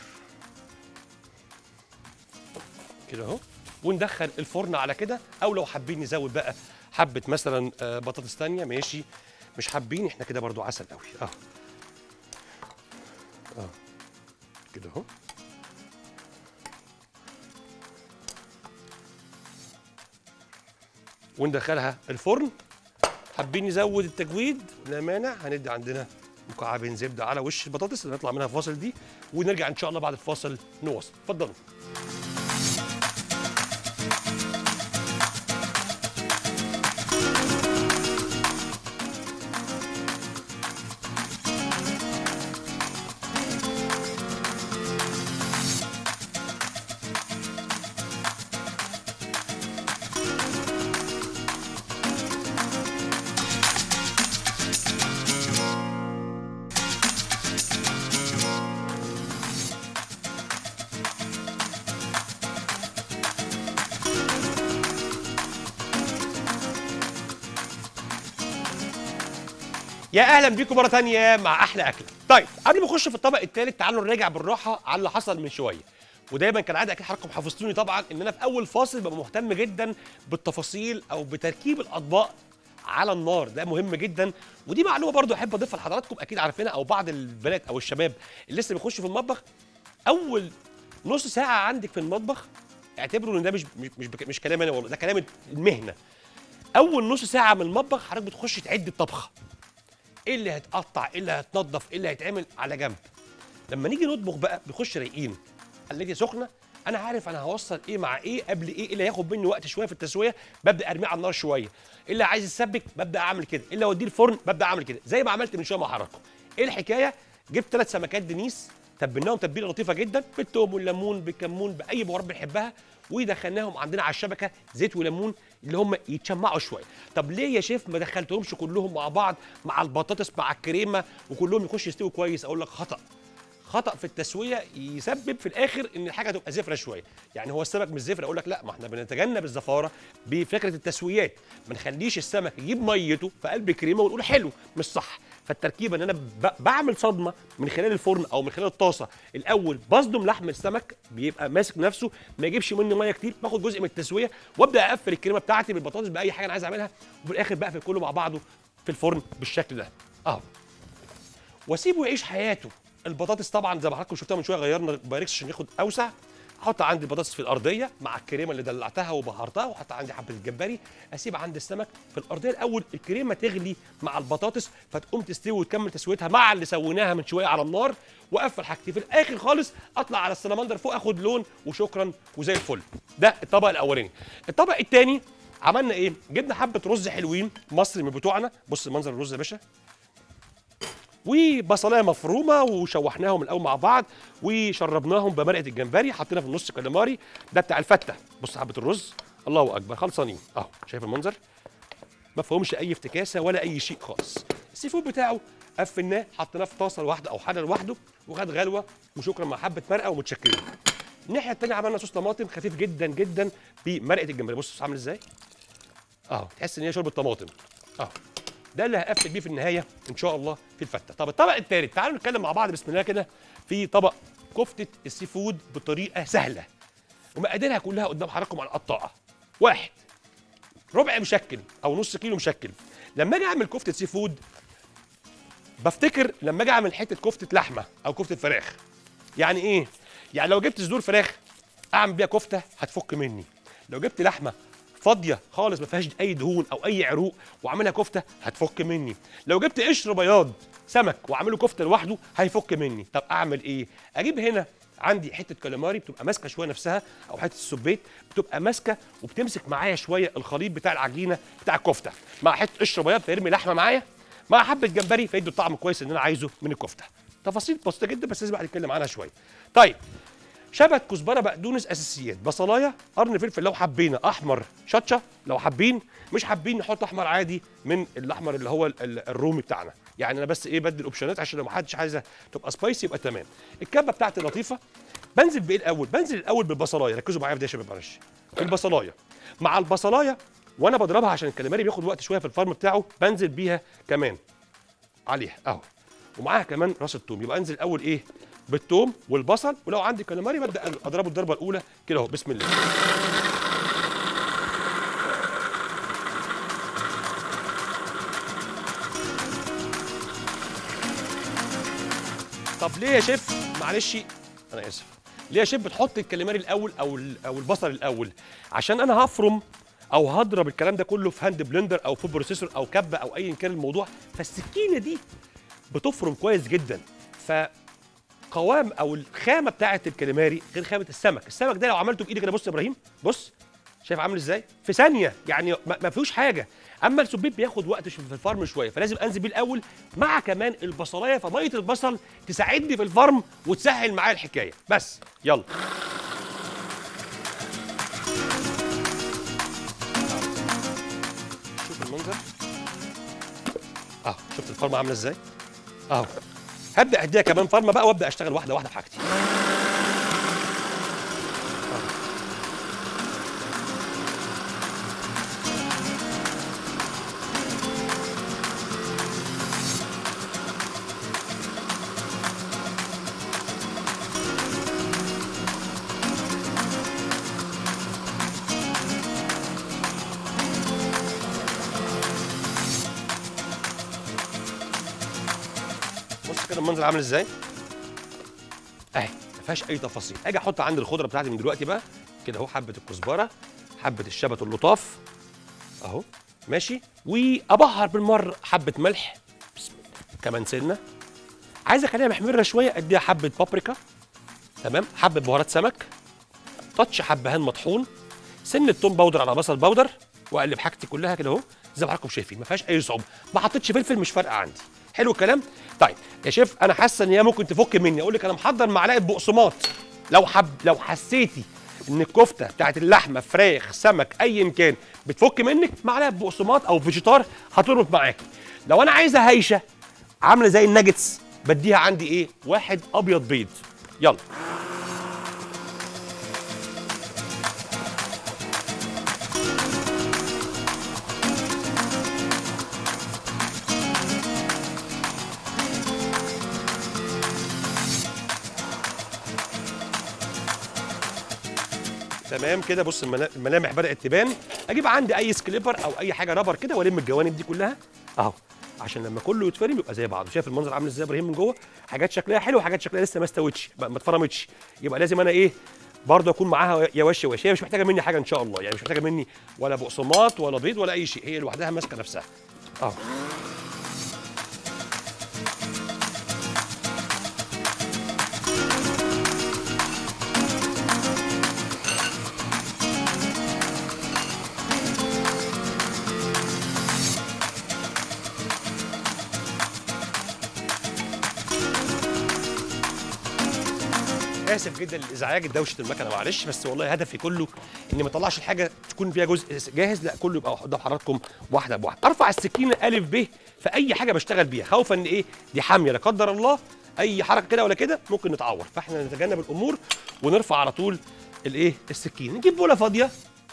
كده اهو. وندخل الفرن على كده، او لو حابين نزود بقى حبه مثلا بطاطس ثانيه ماشي، مش حابين احنا كده برضو عسل قوي اهو اه كده اهو. وندخلها الفرن. حابين نزود التجويد لا مانع، هندي عندنا مكعبين زبده على وش البطاطس اللي نطلع منها الفاصل دي، ونرجع ان شاء الله بعد الفاصل نواصل. اتفضلوا. يا اهلا بيكم مره ثانيه مع احلى اكله. طيب قبل ما نخش في الطبق الثالث تعالوا نراجع بالراحه على اللي حصل من شويه. ودايما كالعاده اكيد حضراتكم حافظتوني طبعا ان انا في اول فاصل ببقى مهتم جدا بالتفاصيل او بتركيب الاطباق على النار، ده مهم جدا. ودي معلومه برضو احب اضيفها لحضراتكم، اكيد عارفينها او بعض البنات او الشباب اللي لسه بيخشوا في المطبخ، اول نص ساعه عندك في المطبخ اعتبروا ان ده مش مش مش, مش كلام انا والله، ده كلام المهنه. اول نص ساعه من المطبخ حضرتك بتخش تعد الطبخه، ايه اللي هيتقطع، ايه اللي هيتنضف، ايه اللي هيتعمل على جنب. لما نيجي نطبخ بقى بنخش رايقين، قلتي سخنه، انا عارف انا هوصل ايه مع ايه قبل ايه، ايه اللي هياخد مني وقت شويه في التسويه ببدا ارميه على النار شويه، ايه اللي عايز يتسبك ببدا اعمل كده، ايه اللي اوديه الفرن ببدا اعمل كده، زي ما عملت من شويه مع حضراتكم. ايه الحكايه؟ جبت ثلاث سمكات دنيس، تبلناهم تتبيله لطيفه جدا بالثوم والليمون بالكمون باي بهارات بنحبها، ودخلناهم عندنا على الشبكه زيت وليمون اللي هم يتشمعوا شويه. طب ليه يا شيف ما دخلتهمش كلهم مع بعض مع البطاطس مع الكريمه وكلهم يخشوا يستووا كويس؟ اقول لك خطا. خطا في التسويه يسبب في الاخر ان الحاجه تبقى زفره شويه. يعني هو السمك مش زفر، اقول لك لا، ما احنا بنتجنب الزفاره بفكره التسويات، ما نخليش السمك يجيب ميته في قلب كريمه ونقول حلو، مش صح. فالتركيبه ان انا بعمل صدمه من خلال الفرن او من خلال الطاسه، الاول بصدم لحم السمك بيبقى ماسك نفسه ما يجيبش مني ميه كتير، باخد جزء من التسويه وابدا اقفل الكريمه بتاعتي بالبطاطس باي حاجه انا عايز اعملها، وفي الاخر بقفل كله مع بعضه في الفرن بالشكل ده اهو، واسيبه يعيش حياته. البطاطس طبعا زي ما حضراتكم شفتوها من شويه غيرنا بايركس عشان ياخد اوسع. احط عندي البطاطس في الارضيه مع الكريمه اللي دلعتها وبهرتها، واحط عندي حبه الجمبري، اسيب عندي السمك في الارضيه الاول، الكريمه تغلي مع البطاطس فتقوم تستوي وتكمل تسويتها مع اللي سويناها من شويه على النار، واقفل حاجتي في الاخر خالص، اطلع على السلمندر فوق اخد لون وشكرا وزي الفل. ده الطبق الاولاني. الطبق الثاني عملنا ايه؟ جبنا حبه رز حلوين مصري من بتوعنا، بص منظر الرز يا باشا، وبصلايه مفرومه وشوحناهم الاول مع بعض وشربناهم بمرقه الجمبري، حطينا في النص كاليماري ده بتاع الفته. بص حبه الرز، الله اكبر، خلصانين اهو، شايف المنظر؟ ما فيهمش اي افتكاسه ولا اي شيء خالص. السي فود بتاعه قفلناه حطيناه في طاسه لوحده او حله لوحده وخد غلوه وشكرا مع حبه مرقه ومتشكرين. الناحيه الثانيه عملنا صوص طماطم خفيف جدا جدا بمرقه الجمبري، بص عامل ازاي؟ اهو تحس ان هي شوربه طماطم اهو. ده اللي هقفل بيه في النهايه ان شاء الله في الفته. طب الطبق الثالث، تعالوا نتكلم مع بعض بسم الله كده في طبق كفته السي فود بطريقه سهله ومقاديرها كلها قدام حضراتكم على القطاعه. واحد، ربع مشكل او نص كيلو مشكل. لما اجي اعمل كفته سي فود بفتكر لما اجي اعمل حته كفته لحمه او كفته فراخ. يعني ايه؟ يعني لو جبت صدور فراخ اعمل بيها كفته هتفك مني. لو جبت لحمه فاضيه خالص ما فيهاش اي دهون او اي عروق واعملها كفته هتفك مني. لو جبت قشر بياض سمك واعمله كفته لوحده هيفك مني. طب اعمل ايه؟ اجيب هنا عندي حته كاليماري بتبقى ماسكه شويه نفسها، او حته السبيت بتبقى ماسكه وبتمسك معايا شويه الخليط بتاع العجينه بتاع الكفته، مع حته قشر بياض فيرمي لحمه معايا، مع حبه جمبري فيدوا الطعم كويس اللي انا عايزه من الكفته. تفاصيل بسيطه جدا بس لازم نتكلم عنها شويه. طيب شبت كزبره بقدونس اساسيات، بصلايه، قرن فلفل لو حابين، احمر شطشه لو حابين، مش حابين نحط احمر عادي من الاحمر اللي هو الرومي بتاعنا. يعني انا بس ايه بدي الاوبشنات عشان لو ما حدش عايزه تبقى سبايسي يبقى تمام. الكبه بتاعتي لطيفه. بنزل بايه الاول؟ بنزل الاول بالبصلايه، ركزوا معايا في ده يا شباب معلش. البصلايه مع البصلايه وانا بضربها عشان الكاليماري بياخد وقت شويه في الفرم بتاعه، بنزل بيها كمان عليها اهو، ومعاها كمان راس الثوم. يبقى انزل الاول ايه؟ بالثوم والبصل، ولو عندي كاليماري ببدا اضربه الضربه الاولى كده اهو، بسم الله. طب ليه يا شيف معلش انا اسف، ليه يا شيف بتحط الكاليماري الاول او او البصل الاول؟ عشان انا هفرم او هضرب الكلام ده كله في هاند بلندر او في بروسيسور او كبه او ايا كان الموضوع، فالسكينه دي بتفرم كويس جدا. ف قوام او الخامه بتاعه الكاليماري غير خامه السمك. السمك ده لو عملته بايدي كده، بص يا ابراهيم، بص شايف عامل ازاي؟ في ثانيه يعني ما فيهوش حاجه. اما السبيب بياخد وقت في الفرم شويه، فلازم انزل بيه الاول مع كمان البصلايه، فميه البصل تساعدني في الفرم وتسهل معايا الحكايه. بس يلا شوف المنظر اهو، شفت الفرمه عامله ازاي اهو. هبدا اديها كمان فرمه بقى وابدا اشتغل واحده واحده في حاجتي. بص كده المنظر عامل ازاي اهي، ما فيهاش اي تفاصيل. اجي احط عندي الخضره بتاعتي من دلوقتي بقى كده اهو، حبه الكزبره، حبه الشبت اللطاف اهو ماشي، وابهر بالمره حبه ملح، بسم الله، كمان سنه. عايز اخليها محمره شويه، اديها حبه بابريكا، تمام، حبه بهارات سمك، تاتش حبهان مطحون، سنه توم باودر على بصل باودر، واقلب حاجتي كلها كده اهو زي ما حضراتكم شايفين، ما فيهاش اي صعوبه. ما حطيتش فلفل، مش فارقه عندي. حلو الكلام. طيب يا شيف، انا حاسه ان هي ممكن تفك مني، اقول لك انا محضر معلقه بقسماط. لو حب لو حسيتي ان الكفته بتاعت اللحمه، فراخ، سمك، ايا كان بتفك منك، معلقه بقسماط او فيجيتار هتربط معاكي. لو انا عايزه هايشه عامله زي الناجتس، بديها عندي ايه؟ واحد ابيض بيض. يلا تمام كده. بص الملامح بدات تبان. اجيب عندي اي سكليبر او اي حاجه رابر كده والم الجوانب دي كلها اهو، عشان لما كله يتفرم يبقى زي بعضه. شايف المنظر عامل ازاي يا ابراهيم من جوه؟ حاجات شكلها حلو وحاجات شكلها لسه ما استوتش، ما اتفرمتش. يبقى لازم انا ايه برضه اكون معاها يا وش وش. هي مش محتاجه مني حاجه ان شاء الله، يعني مش محتاجه مني ولا بقسماط ولا بيض ولا اي شيء، هي لوحدها ماسكه نفسها اهو. اسف جدا للازعاج دوشه المكنه، معلش، بس والله هدفي كله اني ما اطلعش الحاجه تكون فيها جزء جاهز، لا كله يبقى قدام حضراتكم واحده بواحده. ارفع السكينه الف ب في اي حاجه بشتغل بيها، خوفا ان ايه دي حاميه لا قدر الله، اي حركه كده ولا كده ممكن نتعور، فاحنا نتجنب الامور ونرفع على طول الايه السكينه. نجيب بوله فاضيه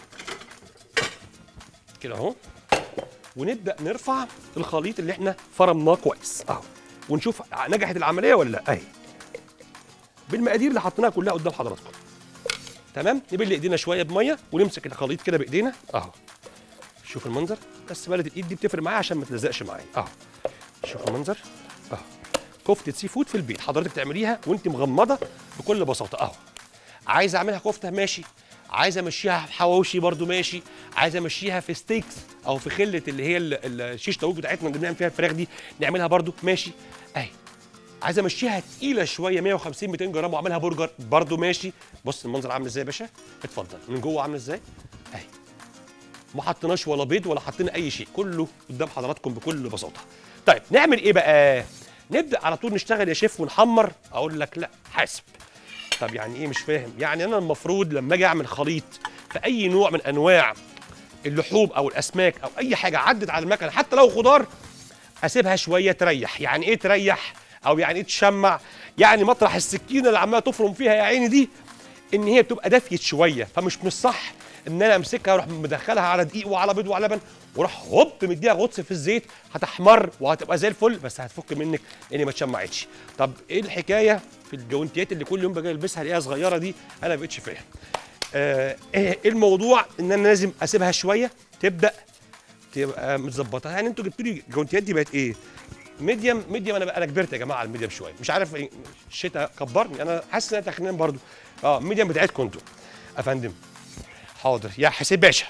كده اهو، ونبدا نرفع الخليط اللي احنا فرمناه كويس اهو، ونشوف نجحت العمليه ولا لا. اهي بالمقادير اللي حطيناها كلها قدام حضراتكم، تمام. نبل ايدينا شويه بميه ونمسك الخليط كده بايدينا اهو. شوف المنظر، بس بلد الايد دي بتفرق معايا عشان ما تلزقش معايا اهو. شوف المنظر اهو، كفته سي فود في البيت حضرتك تعمليها وانت مغمضه بكل بساطه اهو. عايز اعملها كفته ماشي، عايز امشيها في حواوشي برده ماشي، عايز امشيها في ستيكس او في خله اللي هي الشيش طاووق بتاعتنا اللي بنعمل فيها الفراخ دي نعملها برده ماشي اهي. عايز امشيها تقيله شويه مية وخمسين ميتين جرام واعملها برجر برده ماشي. بص المنظر عامل ازاي يا باشا، اتفضل من جوه عامل ازاي اهي. ما حطيناش ولا بيض ولا حطينا اي شيء، كله قدام حضراتكم بكل بساطه. طيب نعمل ايه بقى؟ نبدا على طول نشتغل يا شيف ونحمر؟ اقول لك لا، حاسب. طب يعني ايه مش فاهم؟ يعني انا المفروض لما اجي اعمل خليط في اي نوع من انواع اللحوم او الاسماك او اي حاجه عدت على المكنه حتى لو خضار، اسيبها شويه تريح. يعني ايه تريح؟ او يعني ايه تشمع؟ يعني مطرح السكينه اللي عماله تفرم فيها يا عيني دي ان هي بتبقى دافيه شويه، فمش من الصح ان انا امسكها واروح مدخلها على دقيق وعلى بيض وعلى لبن واروح هوب مديها غطس في الزيت، هتحمر وهتبقى زي الفل بس هتفك منك لان ما اتشمعتش. طب ايه الحكايه في الجوانتيات اللي كل يوم باجي البسها الاقيها صغيره دي؟ انا ما بقتش فاهم. آه ايه الموضوع؟ ان انا لازم اسيبها شويه تبدا تبقى متظبطه. يعني انتوا جبتوا لي الجوانتيات دي بقت ايه؟ ميديم. ميديم انا انا كبرت يا جماعه على الميديم شويه، مش عارف إيه، الشتاء كبرني، انا حاسس ان انا تخنان برضو. اه ميديم بتاعتكم انتوا يا فندم. حاضر يا حسين باشا.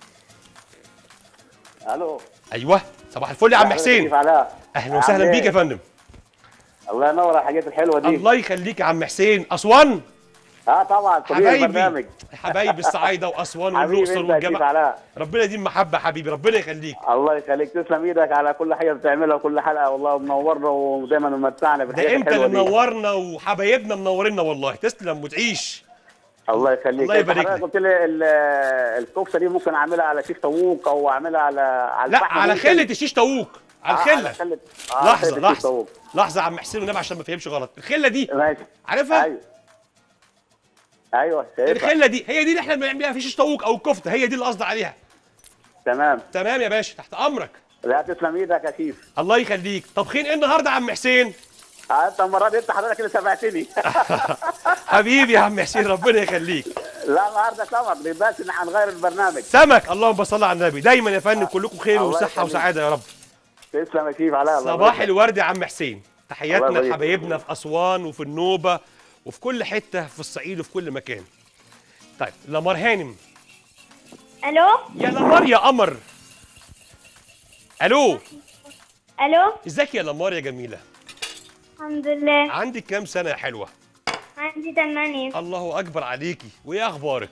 الو. ايوه صباح الفل يا عم حسين. كيف علاء؟ اهلا وسهلا بيك يا فندم. الله ينور على الحاجات الحلوه دي. الله يخليك يا عم حسين. اسوان؟ اه طبعا حبايبي حبايبي الصعايده واسوان والاقصر والجبل. ربنا يديم محبه حبيبي، ربنا يخليك. الله يخليك، تسلم ايدك على كل حاجه بتعملها وكل حلقه، والله منورنا ودايما ممتعنا بالحاجات الحلوه دي. ده انت اللي منورنا وحبايبنا منورنا والله، تسلم وتعيش. الله يخليك. الله يبارك لك. قلت لي الكفته دي ممكن اعملها على شيش طاووق او اعملها على على لا على خله الشيش طاووق، على الخله. آه على آه لحظه لحظه لحظه يا عم حسين والنبي عشان ما فهمش غلط. الخله دي ماشي عارفها؟ ايوه ايوه شايفها. الخله دي هي دي اللي احنا بنعمل بيها في شيش طاووق او الكفته، هي دي اللي قصدي عليها. تمام تمام يا باشا، تحت امرك. لا تسلم ايدك يا شيف. الله يخليك. طبخين ايه النهارده يا عم حسين؟ انت المره دي انت حضرتك اللي سمعتني. حبيبي يا عم حسين ربنا يخليك. لا النهارده سمك، بس ان هنغير البرنامج. سمك، اللهم صل على النبي. دايما يا فندم كلكم خير وصحه وسعاده يا رب. تسلم يا شيف علاء. صباح الورد يا عم حسين. تحياتنا الله يبارك. لحبايبنا في اسوان وفي النوبه وفي كل حته في الصعيد وفي كل مكان. طيب لمار هانم. الو يا لمار يا قمر. الو الو ازيك يا لمار يا جميله؟ الحمد لله. عندك كام سنه يا حلوه؟ عندي تمانية. الله اكبر عليكي، وايه اخبارك؟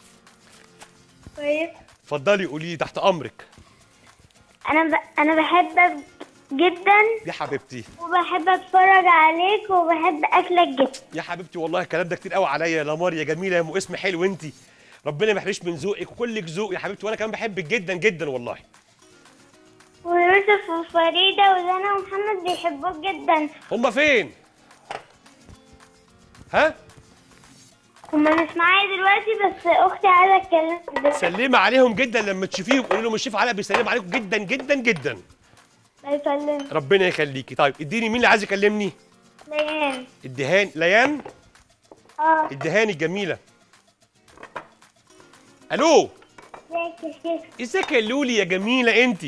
كويس. اتفضلي قولي لي تحت امرك. انا ب... انا بحبك جدا يا حبيبتي وبحب اتفرج عليك وبحب اكلك جدا. يا حبيبتي والله الكلام ده كتير قوي عليا يا لمار يا جميله يا ام اسم حلو انت. ربنا ما يحرمش من ذوقك وكلك ذوق يا حبيبتي، وانا كمان بحبك جدا جدا والله. ويوسف وفريدة وزنا ومحمد بيحبوك جدا. هما فين؟ ها؟ هما مش معايا دلوقتي بس اختي عايزه اتكلم دلوقتي. سلمي عليهم جدا لما تشوفيهم، قولي لهم الشيف علاء بيسلم عليكم جدا جدا جدا. الله يسلمك. ربنا يخليكي. طيب اديني مين اللي عايز يكلمني؟ ليان. الدهان ليان؟ اه. الدهان الجميله. الو ازيك يا شيخ؟ ازيك يا لولي يا جميله انت؟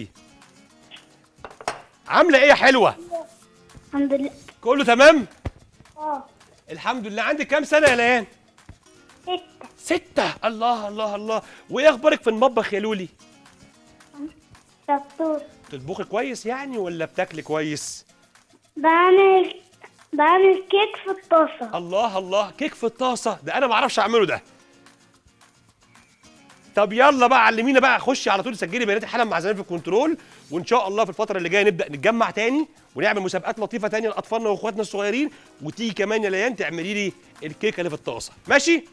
عامله ايه يا حلوه؟ الحمد لله. كله تمام؟ اه. الحمد لله. عندك كام سنه يا ليان؟ ستة. ستة. الله الله الله. وايه اخبارك في المطبخ يا لولي؟ دكتور. بتطبخي كويس يعني ولا بتاكلي كويس؟ بعمل بعمل كيك في الطاسة. الله الله، كيك في الطاسه، ده انا ما اعرفش اعمله ده. طب يلا بقى علمينا بقى، خشي على طول سجلي بيانات حالا مع زمايلي في الكنترول، وان شاء الله في الفتره اللي جايه نبدا نتجمع تاني ونعمل مسابقات لطيفه تانية لاطفالنا واخواتنا الصغيرين، وتيجي كمان يا ليان تعملي لي الكيكه اللي في الطاسه، ماشي؟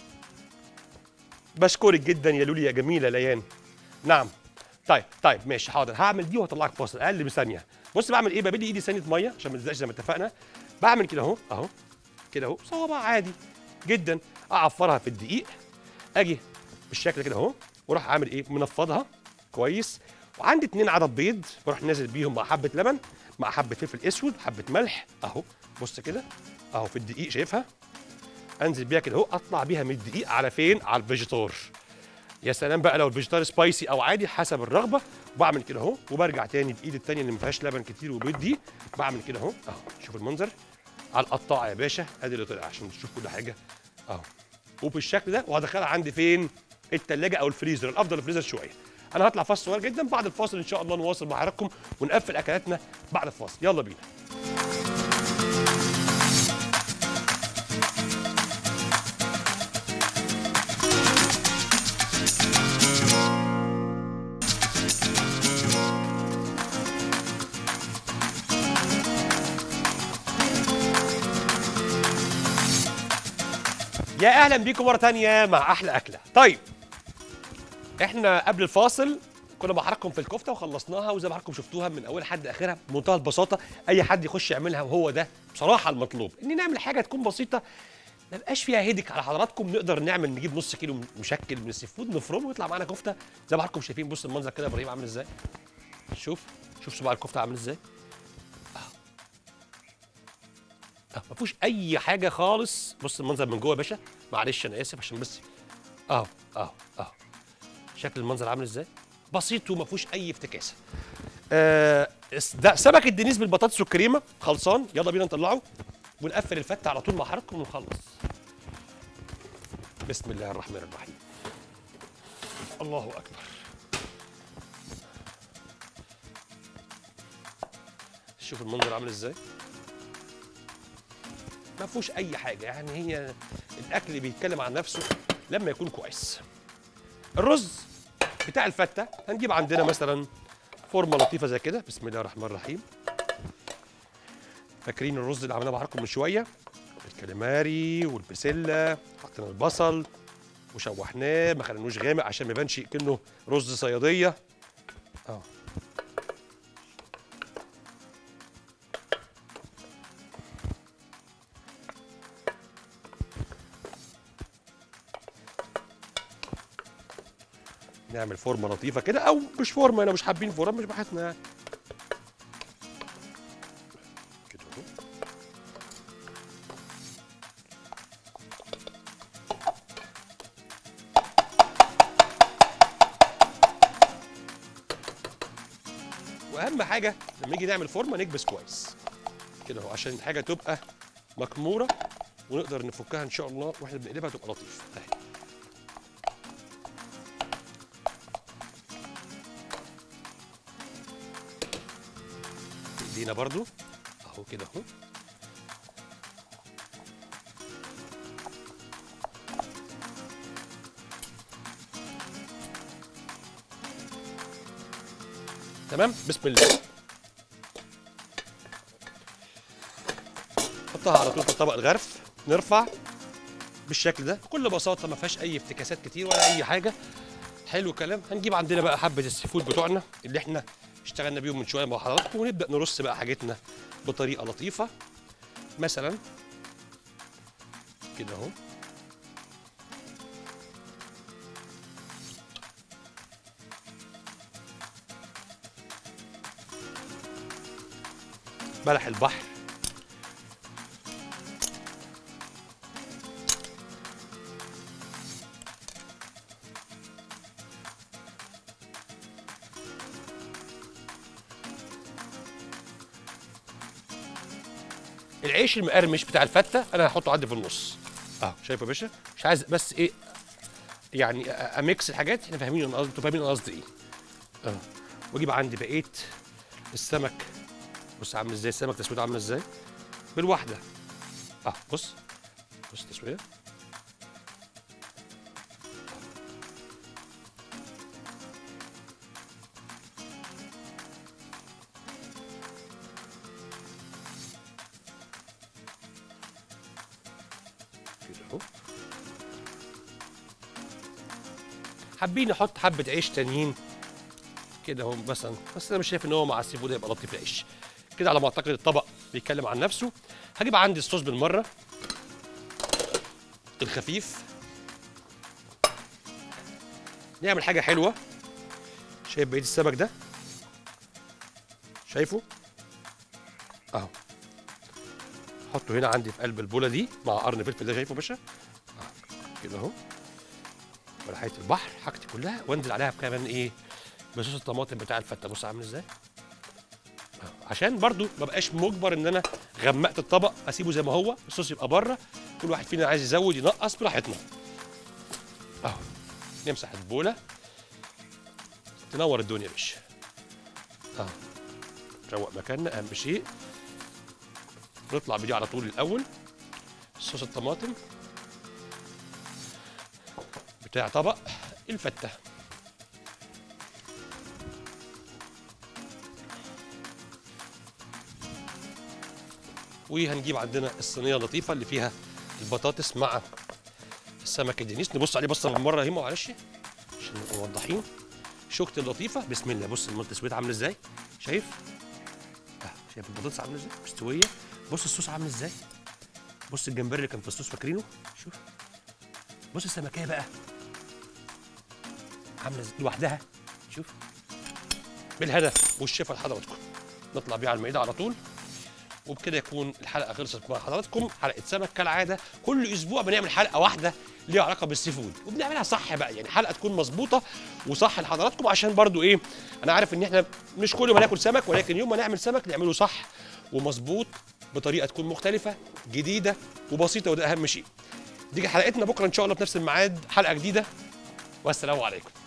بشكرك جدا يا لولي يا جميله ليان. نعم. طيب طيب ماشي حاضر، هعمل دي وهطلعك فاصل اقل بثانيه. بص بعمل ايه؟ ببدي ايدي ثانيه ميه عشان ما تلزقش زي ما اتفقنا. بعمل كده اهو اهو كده اهو صوابع عادي جدا، اعفرها في الدقيق، اجي بالشكل كده اهو، واروح عامل ايه؟ منفضها كويس، وعندي اتنين عدد بيض بروح نازل بيهم مع حبه لبن مع حبه فلفل اسود وحبه ملح اهو، بص كده اهو في الدقيق شايفها؟ انزل بيها كده اهو، اطلع بيها من الدقيق على فين؟ على الفيجيتار. يا سلام بقى لو الفيجيتار سبايسي او عادي حسب الرغبه. وبعمل كده اهو، وبرجع تاني بايدي التانيه اللي ما فيهاش لبن كتير وبيض دي، بعمل كده اهو اهو، شوف المنظر على القطاعه يا باشا، ادي اللي طلع عشان تشوف كل حاجه اهو، وبالشكل ده، وهدخلها عندي فين؟ التلاجة او الفريزر، الافضل الفريزر شويه. انا هطلع فاصل صغير جدا، بعد الفاصل ان شاء الله نواصل مع حضراتكم ونقفل اكلاتنا بعد الفاصل، يلا بينا. يا اهلا بيكم مره تانية مع احلى اكله. طيب احنا قبل الفاصل كنا مع حضراتكم في الكفته وخلصناها، وزي ما حضراتكم شفتوها من اول لحد اخرها بمنتهى البساطه، اي حد يخش يعملها، وهو ده بصراحه المطلوب، ان نعمل حاجه تكون بسيطه ما يبقاش فيها هيدك على حضراتكم. نقدر نعمل نجيب نص كيلو مشكل من السي فود نفرمه ويطلع معانا كفته زي ما حضراتكم شايفين. بص المنظر كده يا ابراهيم عامل ازاي، شوف شوف صباع الكفته عامل ازاي اه، ما فيهوش اي حاجه خالص. بص المنظر من جوه يا باشا، معلش انا اسف عشان بس اهو اهو اهو شكل المنظر عامل ازاي، بسيط وما فيهوش اي افتكاسه. آه ده سمك الدنيس بالبطاطس والكريمه خلصان، يلا بينا نطلعه ونقفل الفته على طول مع حضراتكم ونخلص. بسم الله الرحمن الرحيم. الله اكبر. شوف المنظر عامل ازاي، ما فيهوش اي حاجه، يعني هي الاكل بيتكلم عن نفسه لما يكون كويس. الرز بتاع الفته هنجيب عندنا مثلا فورمه لطيفه زي كده، بسم الله الرحمن الرحيم. فاكرين الرز اللي عملناه معاكم من شويه؟ الكاليماري والبسله، حطينا البصل وشوحناه، ما خليناهوش غامق عشان ما يبانش كأنه رز صياديه. اه نعمل فورمه لطيفه كده، او مش فورمه، انا مش حابين فورمه، مش بحثنا يعني كده اهو. واهم حاجه لما نيجي نعمل فورمه نكبس كويس. كده اهو عشان الحاجه تبقى مكموره ونقدر نفكها ان شاء الله واحنا بنقلبها تبقى لطيفه اهي. ايدينا برضو اهو كده اهو. تمام. بسم الله. نحطها على طول في طبق الغرف، نرفع بالشكل ده بكل بساطه، ما فيهاش اي افتكاسات كتير ولا اي حاجه. حلو الكلام. هنجيب عندنا بقى حبه السي فود بتوعنا اللي احنا اشتغلنا بيهم من شويه مع حضراتكم، ونبدا نرص بقى حاجتنا بطريقه لطيفه. مثلا كده اهو. بلح البحر، العيش المقرمش بتاع الفته انا هحطه عندي في النص اهو. شايف يا باشا؟ مش عايز بس ايه يعني اميكس الحاجات، احنا فاهمين انا قصدي، انتوا فاهمين انا قصدي ايه اه. واجيب عندي بقيه السمك. بص عامل ازاي السمك، تسويته عامله ازاي بالواحده اه. بص بص التسويه كده اهو. حابين نحط حبه عيش تانيين كده اهو مثلا، بس انا مش شايف ان هو مع السي فود هيبقى لطيف العيش كده. على ما اعتقد الطبق بيتكلم عن نفسه. هجيب عندي الصوص بالمره الخفيف، نعمل حاجه حلوه. شايف بقيه السمك ده؟ شايفه اهو. احطه هنا عندي في قلب البوله دي مع قرن فلفل ده. شايفه يا باشا؟ كده اهو. وريحه البحر حاجتي كلها، وانزل عليها كمان ايه بصوص الطماطم بتاع الفته. بص عامل ازاي عشان برضو ما بقاش مجبر ان انا غمقت الطبق اسيبه زي ما هو، الصوص يبقى بره. كل واحد فينا عايز يزود ينقص براحتنا اهو. نمسح البوله، تنور الدنيا يا باشا اهو. نروق مكاننا اهم شيء. نطلع بدي على طول الاول صوص الطماطم بتاع طبق الفته. وهنجيب عندنا الصينيه اللطيفه اللي فيها البطاطس مع السمك الدنيس. نبص عليه بصه بالمره اهي معلش عشان نبقى موضحين. شوكتي اللطيفه بسم الله. بص التسويه عامله ازاي؟ شايف؟ آه. شايف البطاطس عامله ازاي؟ مستويه. بص الصوص عامل ازاي؟ بص الجمبري اللي كان في الصوص فاكرينه؟ شوف. بص السمكيه بقى عامله ازاي لوحدها. شوف. بالهدف والشفا لحضراتكم. نطلع بيه على المائده على طول. وبكده يكون الحلقه خلصت مع حضراتكم. حلقه سمك كالعاده، كل اسبوع بنعمل حلقه واحده ليها علاقه بالسي فود، وبنعملها صح بقى، يعني حلقه تكون مظبوطه وصح لحضراتكم. عشان برضو ايه، انا عارف ان احنا مش كل ما ناكل سمك، ولكن يوم ما نعمل سمك نعمله صح ومظبوط بطريقه تكون مختلفه جديده وبسيطه، وده اهم شيء. دي حلقتنا بكره ان شاء الله في نفس الميعاد، حلقه جديده، والسلام عليكم.